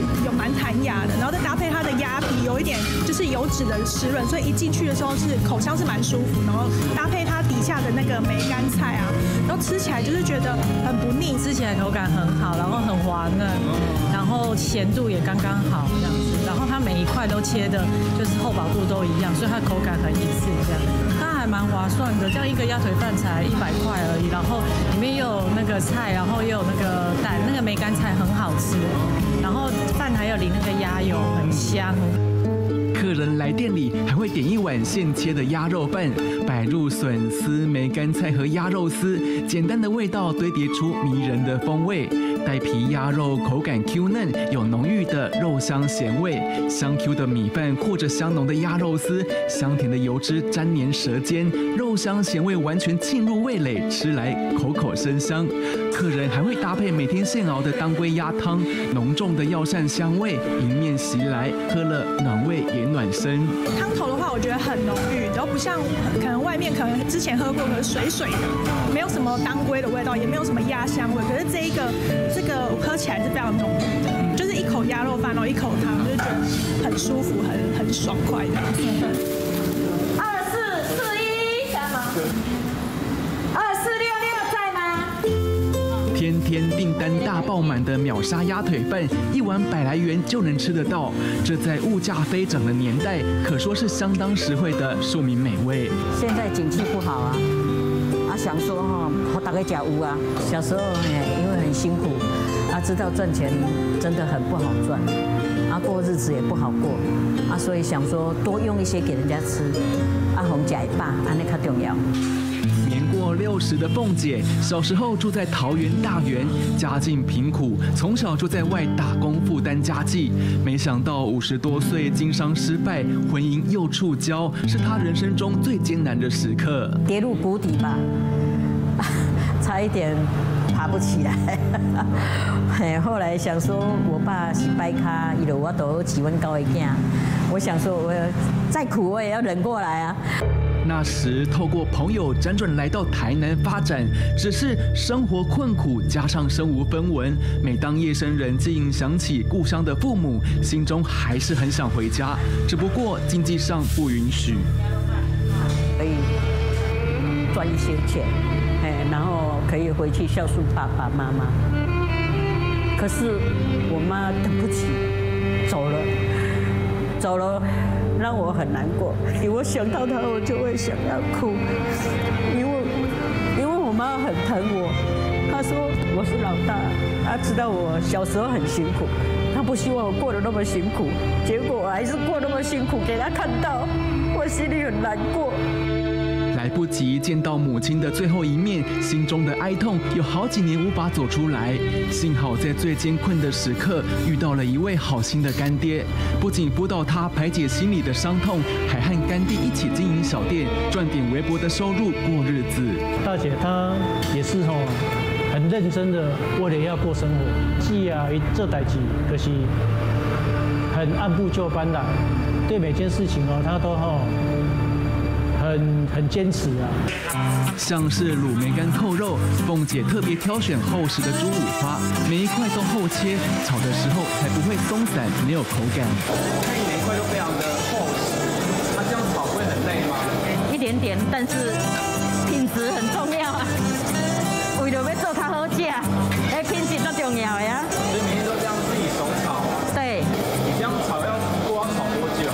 有蛮弹牙的，然后再搭配它的鸭皮有一点就是油脂的湿润，所以一进去的时候是口腔是蛮舒服，然后搭配它底下的那个梅干菜啊，然后吃起来就是觉得很不腻， 吃起来口感很好，然后很滑嫩，然后咸度也刚刚好这样子，然后它每一块都切的就是厚薄度都一样，所以它口感很一致这样。它还蛮划算的，这样一个鸭腿饭才一百块而已，然后里面又有那个菜，然后又有那个蛋，那个梅干菜很好吃，然后饭还有淋那个鸭油，很香。 客人来店里还会点一碗现切的鸭肉饭，摆入笋丝、梅干菜和鸭肉丝，简单的味道堆叠出迷人的风味。带皮鸭肉口感 Q 嫩，有浓郁的肉香咸味，香 Q 的米饭或者香浓的鸭肉丝，香甜的油脂沾黏舌尖，肉香咸味完全沁入味蕾，吃来口口生香。客人还会搭配每天现熬的当归鸭汤，浓重的药膳香味迎面袭来，喝了暖胃也暖身。 汤头的话，我觉得很浓郁，然后不像可能外面可能之前喝过，可能水水的，没有什么当归的味道，也没有什么鸭香味。可是这一个这个喝起来是非常浓郁的，就是一口鸭肉饭，然后一口汤，就觉得很舒服，很很爽快的。 二四四一在吗？二四六六在吗？ 天天订单大爆满的秒杀鸭腿饭，一碗百来元就能吃得到。这在物价飞涨的年代，可说是相当实惠的庶民美味。 现在景气不好啊，啊想说哈，我大概讲无啊。小时候哎，因为很辛苦，啊知道赚钱真的很不好赚，啊过日子也不好过，啊所以想说多用一些给人家吃，啊红甲一霸，安那较重要。 年过六十的凤姐，小时候住在桃园大园，家境贫苦，从小就在外打工负担家计。没想到五十多岁经商失败，婚姻又触礁，是她人生中最艰难的时刻。 跌入谷底吧，差一点爬不起来。后来想说，我爸是摆卡，伊就我都几温高一囝，我想说，我再苦我也要忍过来啊。 那时透过朋友辗转来到台南发展，只是生活困苦，加上身无分文，每当夜深人静，想起故乡的父母，心中还是很想回家，只不过经济上不允许。 可以赚一些钱，哎，然后可以回去孝顺爸爸妈妈。可是我妈等不起，走了，走了。让我很难过，因为我想到他，我就会想要哭，因为因为我妈很疼我，她说我是老大，她知道我小时候很辛苦，她不希望我过得那么辛苦，结果我还是过那么辛苦给她看到，我心里很难过。 来不及见到母亲的最后一面，心中的哀痛有好几年无法走出来。幸好在最艰困的时刻遇到了一位好心的干爹，不仅辅导他排解心里的伤痛，还和干弟一起经营小店，赚点微薄的收入过日子。 大姐她也是吼、哦，很认真的为了要过生活，记啊，这代志就是很按部就班的，对每件事情哦，她都吼、哦。很很坚持啊， 像是卤梅干扣肉，凤姐特别挑选厚实的猪五花，每一块都厚切，炒的时候才不会松散，没有口感。 看每一块都非常的厚实，那这样炒会很累吗？ 一点点，但是品质很重要啊。为了要做较好吃，哎，品质最重要呀。 所以每天都这样自己手炒。 对。 你这样炒要锅要炒多久？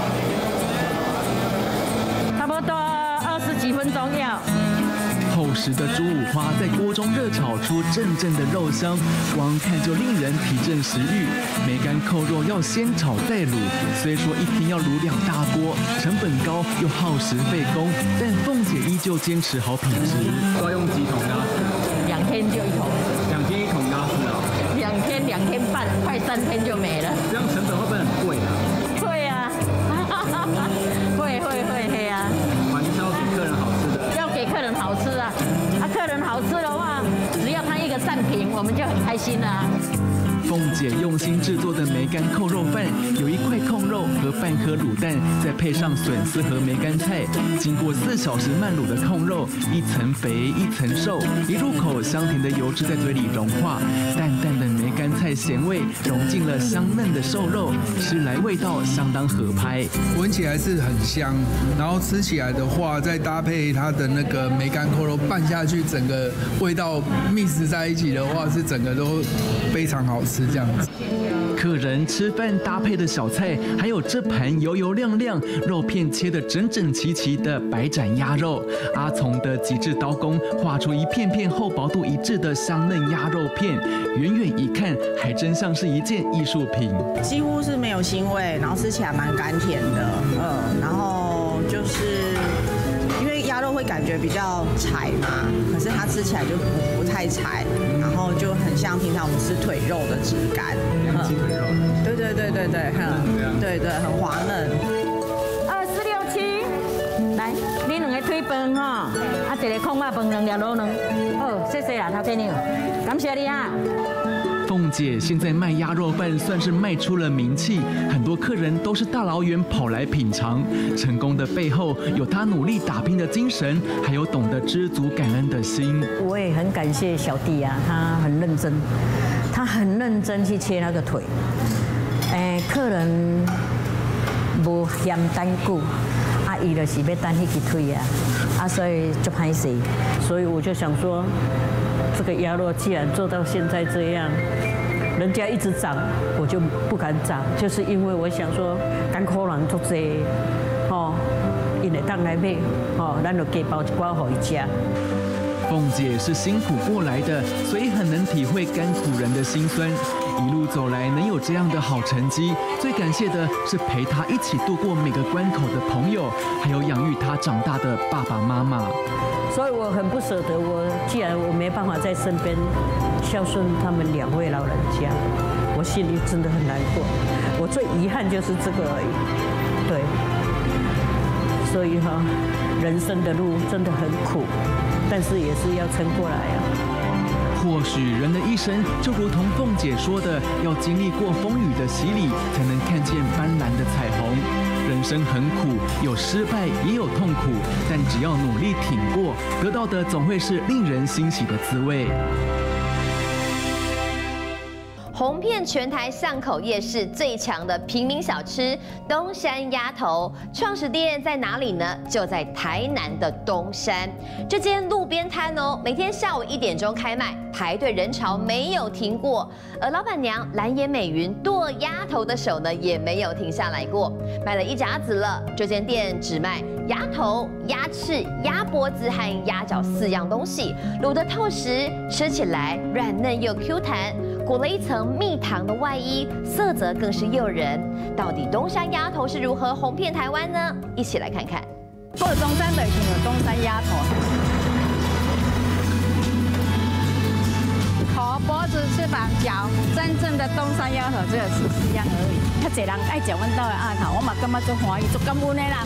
差不多。几分钟要。 厚实的猪五花在锅中热炒出阵阵的肉香，光看就令人提振食欲。梅干扣肉要先炒再卤，虽说一天要卤两大锅，成本高又耗时费工，但凤姐依旧坚持好品质。 要用几桶鸭丝？ 两天就一桶。 两天一桶鸭丝啊？ 两天两天半，快三天就没了。 这样成本会不会很贵啊？ 会啊，会会会会啊。 客人好吃的， 要给客人好吃啊！啊，客人好吃的话，只要他一个善评，我们就很开心了、啊。 凤凤姐用心制作的梅干扣肉饭，有一块控肉和半颗卤蛋，再配上笋丝和梅干菜，经过四小时慢卤的控肉，一层肥一层瘦，一入口香甜的油脂在嘴里融化，淡淡的梅干菜咸味融进了香嫩的瘦肉，吃来味道相当合拍。 闻起来是很香，然后吃起来的话，再搭配它的那个梅干扣肉拌下去，整个味道 mix 在一起的话，是整个都非常好吃这样子。 客人吃饭搭配的小菜，还有这盘油油亮亮、肉片切得整整齐齐的白斩鸭肉。阿从的极致刀工，画出一片片厚薄度一致的香嫩鸭肉片，远远一看，还真像是一件艺术品。 几乎是没有腥味，然后吃起来蛮甘甜的，嗯，然后就是。 鸭肉会感觉比较柴嘛，可是它吃起来就不不太柴，然后就很像平常我们吃腿肉的质感。 鸡腿肉。 对对对对对，哼，对对，很滑嫩。 二四六七，来，你两个腿饭哈，啊，一个空肉饭，两条肉呢。哦，谢谢啦，头家娘，感谢你啊。 凤姐现在卖鸭肉饭算是卖出了名气，很多客人都是大老远跑来品尝。成功的背后有她努力打拼的精神，还有懂得知足感恩的心。 我也很感谢小弟啊，他很认真，他很认真去切那个腿。诶，客人无嫌单顾，啊，伊就是要单迄支腿啊，啊，所以就歹势，所以我就想说。 这个鸭肉既然做到现在这样，人家一直涨，我就不敢涨，就是因为我想说，艰苦人做这，吼，因会当来买，吼，咱就加包一寡给伊吃。 凤姐是辛苦过来的，所以很能体会甘苦人的辛酸。一路走来能有这样的好成绩，最感谢的是陪她一起度过每个关口的朋友，还有养育她长大的爸爸妈妈。 所以我很不舍得，我既然我没办法在身边孝顺他们两位老人家，我心里真的很难过。我最遗憾就是这个而已。对，所以哈，人生的路真的很苦，但是也是要撑过来啊。 或许人的一生就如同凤姐说的，要经历过风雨的洗礼，才能看见斑斓的彩虹。 人生很苦，有失败也有痛苦，但只要努力挺过，得到的总会是令人欣喜的滋味。 红遍全台巷口夜市最强的平民小吃东山鸭头，创始店在哪里呢？就在台南的东山。这间路边摊哦，每天下午一点钟开卖，排队人潮没有停过。而老板娘蓝颜美云剁鸭头的手呢，也没有停下来过，卖了一甲子了。这间店只卖鸭头、鸭翅、鸭脖子和鸭脚四样东西，卤得透实，吃起来软嫩又 Q 弹。 裹了一层蜜糖的外衣，色泽更是诱人。到底东山鸭头是如何红遍台湾呢？一起来看看。 过中山的有东山鸭头，头、脖子、翅膀、脚，真正的东山鸭头只有十四样而已。较侪人爱食阮兜的鸭头，我嘛感觉足欢喜，足感恩的啦。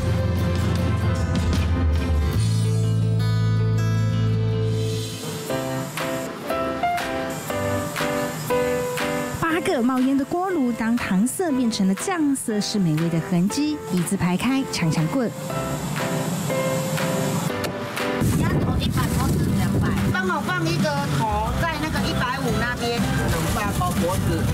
个冒烟的锅炉，当糖色变成了酱色，是美味的痕迹。一字排开，长长棍。 鸭头一百，脖子两百。帮我放一个头在那个一百五那边，两百包脖子。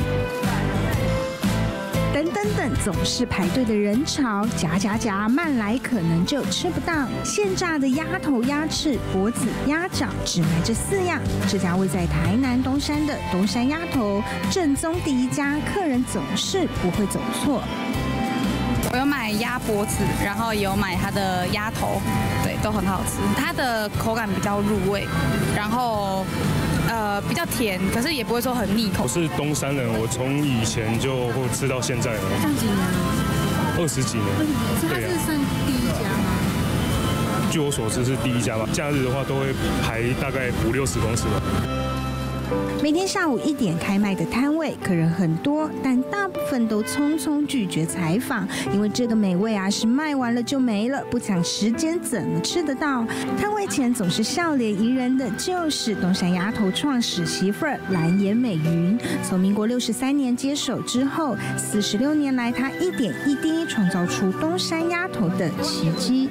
等等等，总是排队的人潮，夹夹夹，慢来可能就吃不到。现炸的鸭头、鸭翅、脖子、鸭掌，只卖这四样。这家位在台南东山的东山鸭头，正宗第一家，客人总是不会走错。 我有买鸭脖子，然后有买它的鸭头，对，都很好吃。它的口感比较入味，然后。呃，比较甜，可是也不会说很腻口。 我是东山人，我从以前就会吃到现在了。 这样几年了？ 二十几年。 所以它是算第一家吗？ 据我所知是第一家吧。假日的话都会排大概五六十公尺吧。 每天下午一点开卖的摊位，客人很多，但大部分都匆匆拒绝采访，因为这个美味啊是卖完了就没了，不抢时间怎么吃得到？摊位前总是笑脸迎人的，就是东山鸭头创始媳妇儿蓝颜美云。从民国六十三年接手之后，四十六年来，她一点一滴创造出东山鸭头的奇迹。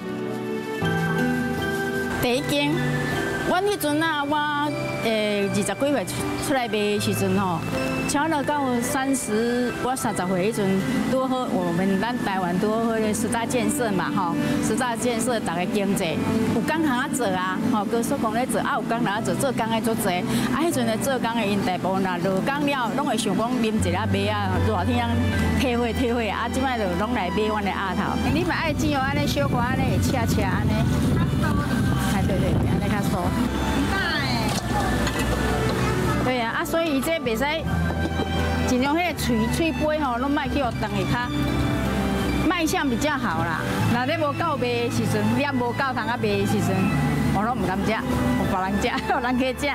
第一间，阮迄阵啊，我诶二十几岁出来卖的时阵吼，抢了到三十，我三十岁迄阵，拄好我们咱台湾拄好个十大建设嘛吼，十大建设大家经济有工行啊做啊，吼高速公路做啊有工人啊做，做工的做济，啊迄阵咧做工的因大部分啊落工了，拢会想讲啉一粒麦啊，热天退火退火啊，即摆就拢来买阮的鸭头。你嘛爱煎哦，安尼小可安尼会切切安尼。哎，对对，安尼较酥。大哎。对啊，啊，所以这袂使尽量迄个喙喙杯吼，拢莫去互动下较卖相比较好啦。若你无够卖的时阵，量无够通啊卖的时阵，我拢唔敢食，有别人食，有人去食。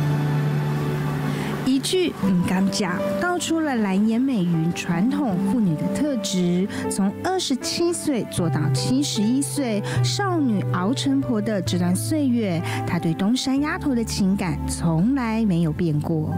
一句唔敢讲，道出了蓝颜美云传统妇女的特质。从二十七岁做到七十一岁，少女熬成婆的这段岁月，她对东山鸭头的情感从来没有变过。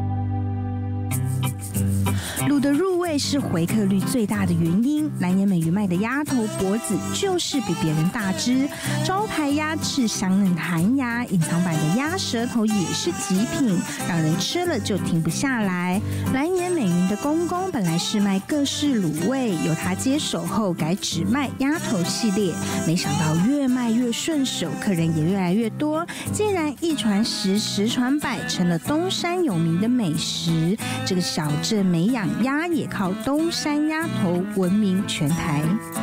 卤的入味是回客率最大的原因。蓝颜美云卖的鸭头脖子就是比别人大只，招牌鸭翅香嫩弹牙，隐藏版的鸭舌头也是极品，让人吃了就停不下来。蓝颜美云的公公本来是卖各式卤味，由他接手后改只卖鸭头系列，没想到越卖越顺手，客人也越来越多，竟然一传十，十传百，成了东山有名的美食。这个小镇美养鸭也靠东山鸭头闻名全台。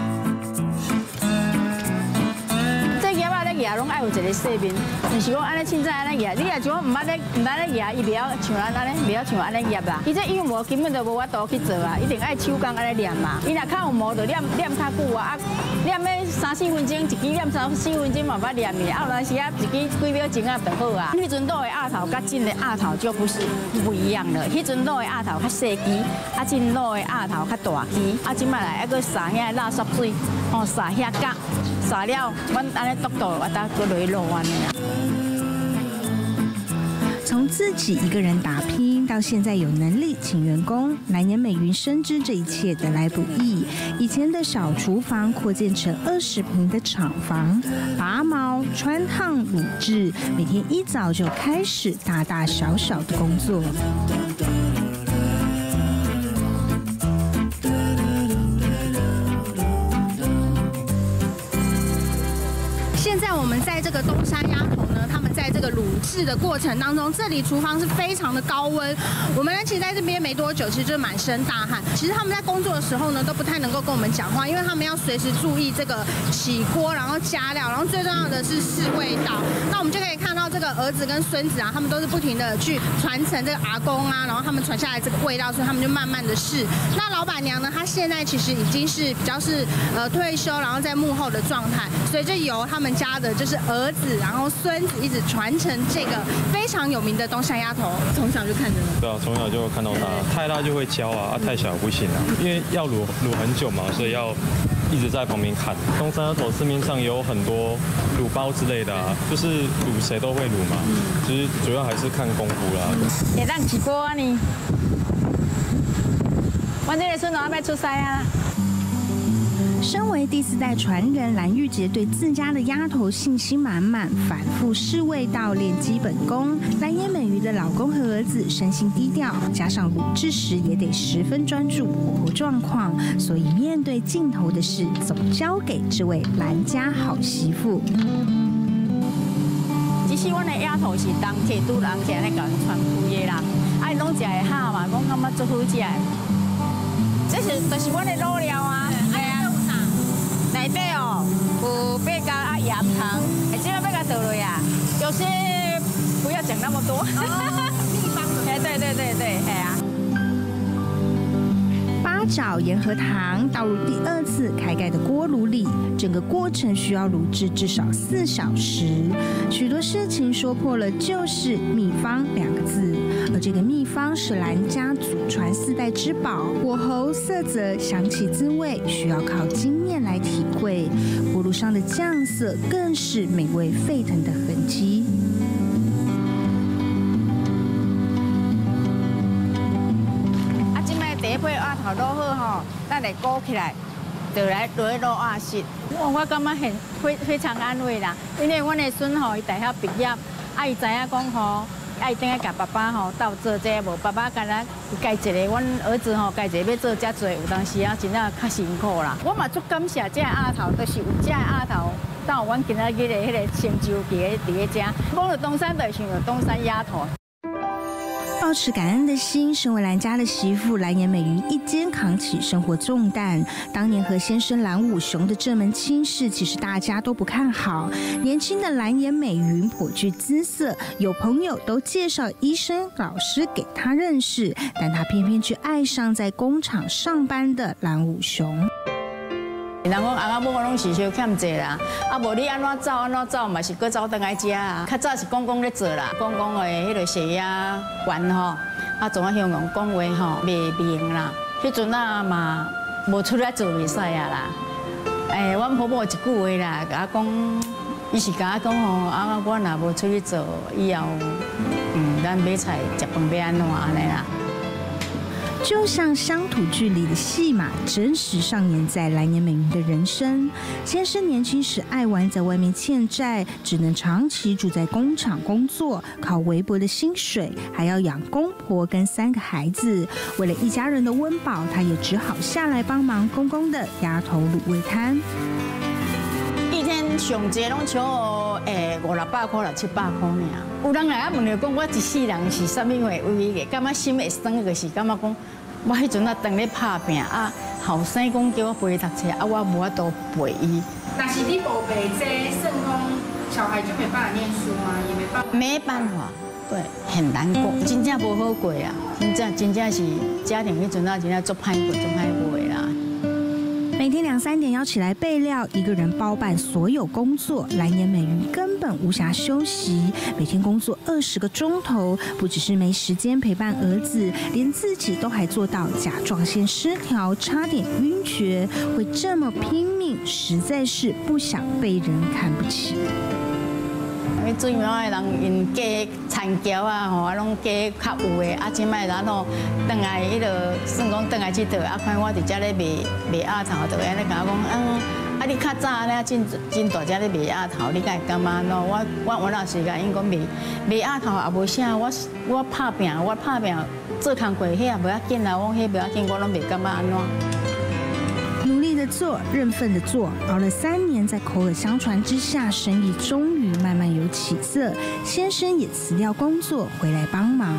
这鸭啊，咧鸭拢爱有一个细面，就是讲安尼凊彩安尼鸭，你若像唔捌咧唔捌咧鸭，伊袂晓像咱安尼，袂晓像安尼鸭啦。伊这因为无根本就无法度去做啊，一定爱手工安尼念嘛。伊若较有毛，就念念较久啊，啊念咧三四分钟，一支念三四分钟嘛捌念的，啊有当时啊一支几秒钟啊就好啊。迄阵卤的鸭头甲真的鸭头就不是不一样了，迄阵卤的鸭头较细支，啊真卤的鸭头较大支，啊即摆来还佫撒遐垃圾水，哦撒遐角，撒了阮安尼剁剁，啊搭佫落去卤安尼啊。 从自己一个人打拼到现在有能力请员工，蓝颜美云深知这一切得来不易。以前的小厨房扩建成二十平的厂房，拔毛、穿烫、卤制，每天一早就开始大大小小的工作。 现在我们在这个东山鸭头呢，他们在这个卤制的过程当中，这里厨房是非常的高温。我们呢，其实在这边没多久，其实就满身大汗。其实他们在工作的时候呢，都不太能够跟我们讲话，因为他们要随时注意这个起锅，然后加料，然后最重要的是试味道。那我们就可以看到这个儿子跟孙子啊，他们都是不停的去传承这个阿公啊，然后他们传下来这个味道，所以他们就慢慢的试。那老板娘呢，她现在其实已经是比较是呃退休，然后在幕后的状态，所以就由他们家的就是儿子，然后孙子一直传承这个非常有名的东山鸭头，从小就看着了。 对啊，从小就看到它，太大就会焦啊，啊太小不行啊，因为要卤卤很久嘛，所以要一直在旁边看。东山鸭头市面上有很多卤包之类的啊，就是卤谁都会卤嘛，其实主要还是看功夫啦。 会当起锅啊你，我这个孙子还没出师啊。 身为第四代传人，蓝玉洁对自家的鸭头信心满满，反复试味道练基本功。蓝颜美云的老公和儿子身心低调，加上卤制时也得十分专注，活泼状况，所以面对镜头的事总交给这位蓝家好媳妇。 其实阮的鸭头是当铁拄人食咧，甲人传开的啦，啊伊拢食会好嘛，讲感觉最好食的。这是就是阮的卤料啊。内底哦，有八角啊盐汤，哎，这个要甲倒落呀，就是不要讲那么多。哎，对对对对，哎呀。 八角、盐和糖倒入第二次开盖的锅炉里，整个过程需要卤制至少四小时。许多事情说破了就是秘方两个字， 而这个秘方是兰家祖传四代之宝，火候、色泽、香气、滋味，需要靠经验来体会。锅炉上的酱色更是美味沸腾的痕迹。 啊，即摆第一批鸭头卤好吼，咱来裹起来。 就来落去落鸭食，我我感觉很非非常安慰啦，因为阮的孙吼伊大学毕业，啊伊知影讲吼，啊伊等下甲爸爸吼斗做这无爸爸干那家一个，阮儿子吼家一个要做遮济，有当时啊真正较辛苦啦。我嘛足感谢这鸭头，都是有这鸭头，到阮今仔日的迄个成就伫咧伫咧遮。讲到东山，就想到东山鸭头。 抱持感恩的心，身为兰家的媳妇蓝颜美云一肩扛起生活重担。当年和先生蓝武雄的这门亲事，其实大家都不看好。年轻的蓝颜美云颇具姿色，有朋友都介绍医生、老师给她认识，但她偏偏却爱上在工厂上班的蓝武雄。 人讲阿母我拢是小欠债啦，啊无你安怎走安怎走，嘛是搁走倒来遮啊。较早是公公咧做啦，公公的迄个血压悬吼，啊总啊向人讲话吼袂明啦。迄阵啊嘛无出来做袂使啊啦。诶，阮婆婆一句话啦，甲我讲，伊是甲我讲吼，啊我若无出去做，以后嗯咱买菜食饭要安怎安尼啦。 就像乡土剧里的戏码，真实上演在蓝颜美云的人生。先生年轻时爱玩，在外面欠债，只能长期住在工厂工作，靠微薄的薪水，还要养公婆跟三个孩子。为了一家人的温饱，他也只好下来帮忙公公的鸭头卤味摊。 一天上济拢超诶五六百块、六七百块尔。有人来啊问着讲，我一世人是啥物话为个？感觉心会酸，就是感觉讲，我迄阵啊当咧拍拼啊，后生讲叫我陪读册，啊我无法度陪伊。 但是你宝贝这算讲小孩就没办法念书吗？也没办法。 没办法，对，很难过，真正无好过啊！真正真正是家庭迄阵啊，真正足歹过，足歹过的啦。 每天两三点要起来备料，一个人包办所有工作。蓝颜美云根本无暇休息，每天工作二十个钟头，不只是没时间陪伴儿子，连自己都还做到甲状腺失调，差点晕厥。会这么拼命，实在是不想被人看不起。 迄最苗的人因加田桥啊，吼，啊拢加较有的，啊，即摆然后转来迄个算讲转来佚佗，啊，看我伫遮咧卖卖鸭头，就安尼甲我讲，嗯，啊，你较早安尼真真大只咧卖鸭头，你敢会感觉喏？我我我老是甲因讲卖卖鸭头也无啥，我我拍拼，我拍拼做工过，迄也无要紧啦，我迄无要紧，我拢袂感觉安怎。 努力的做，认份的做，熬了三年，在口耳相传之下，生意终于慢慢有起色。先生也辞掉工作，回来帮忙。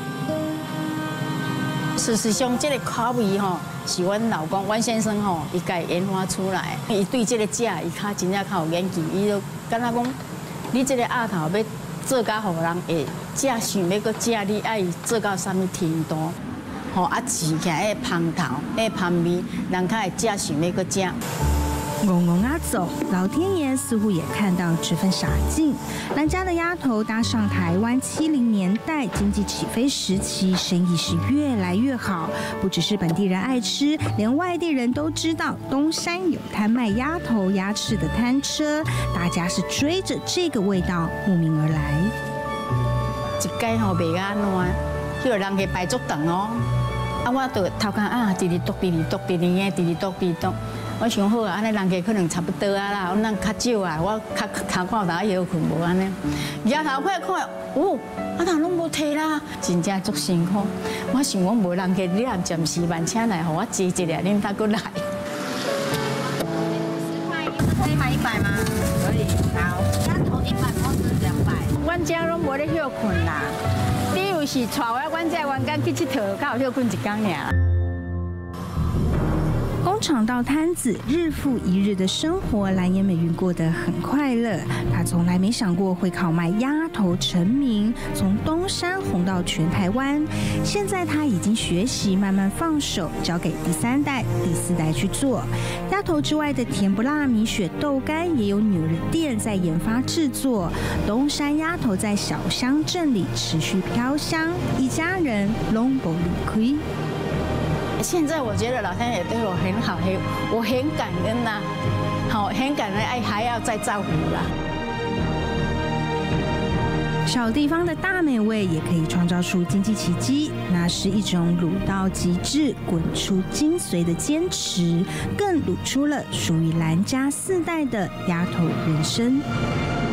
事实上，这个口味吼，是阮老公阮先生吼，伊家研发出来。伊对这个食，伊较真正较有研究。伊就敢若讲，你这个鸭头要做甲互人会食，想要搁食，你爱做到啥物程度？ 吼啊，吃起来迄香头、迄香味，人较会食，想要搁食。 嗡嗡啊走，老天爷似乎也看到这份傻劲。兰家的鸭头搭上台湾七零年代经济起飞时期，生意是越来越好。不只是本地人爱吃，连外地人都知道东山有摊卖鸭头、鸭翅的摊车，大家是追着这个味道慕名而来。 一间吼卖安怎，迄个人给排足长哦。 啊，我就头壳啊，直直剁，直直剁，直直个，直直剁，直直剁。我想好啊，安尼人家可能差不多啊啦，我咱较少啊，我较头看大家休困无安尼。丫头快看，哦，啊人拢无摕啦，真正足辛苦。我想讲无人家你也暂时慢请来，互我坐一下，恁才过来。 可以买一百吗？可以。好，鸭头一百，包子两百。 阮家拢无咧休困啦。 你有是带我阮这员工去佚佗，较有休困一工尔。 工厂到摊子，日复一日的生活，蓝颜美云过得很快乐。她从来没想过会靠卖鸭头成名，从东山红到全台湾。现在她已经学习慢慢放手，交给第三代、第四代去做。鸭头之外的甜不辣米血豆干也有女儿店在研发制作。东山鸭头在小乡镇里持续飘香，一家人拢不离开。 现在我觉得老天爷对我很好，很我很感恩呐、啊，好很感恩，哎还要再造福啦。 小地方的大美味也可以创造出经济奇迹，那是一种卤到极致、滚出精髓的坚持，更卤出了属于蓝家四代的鸭头人生。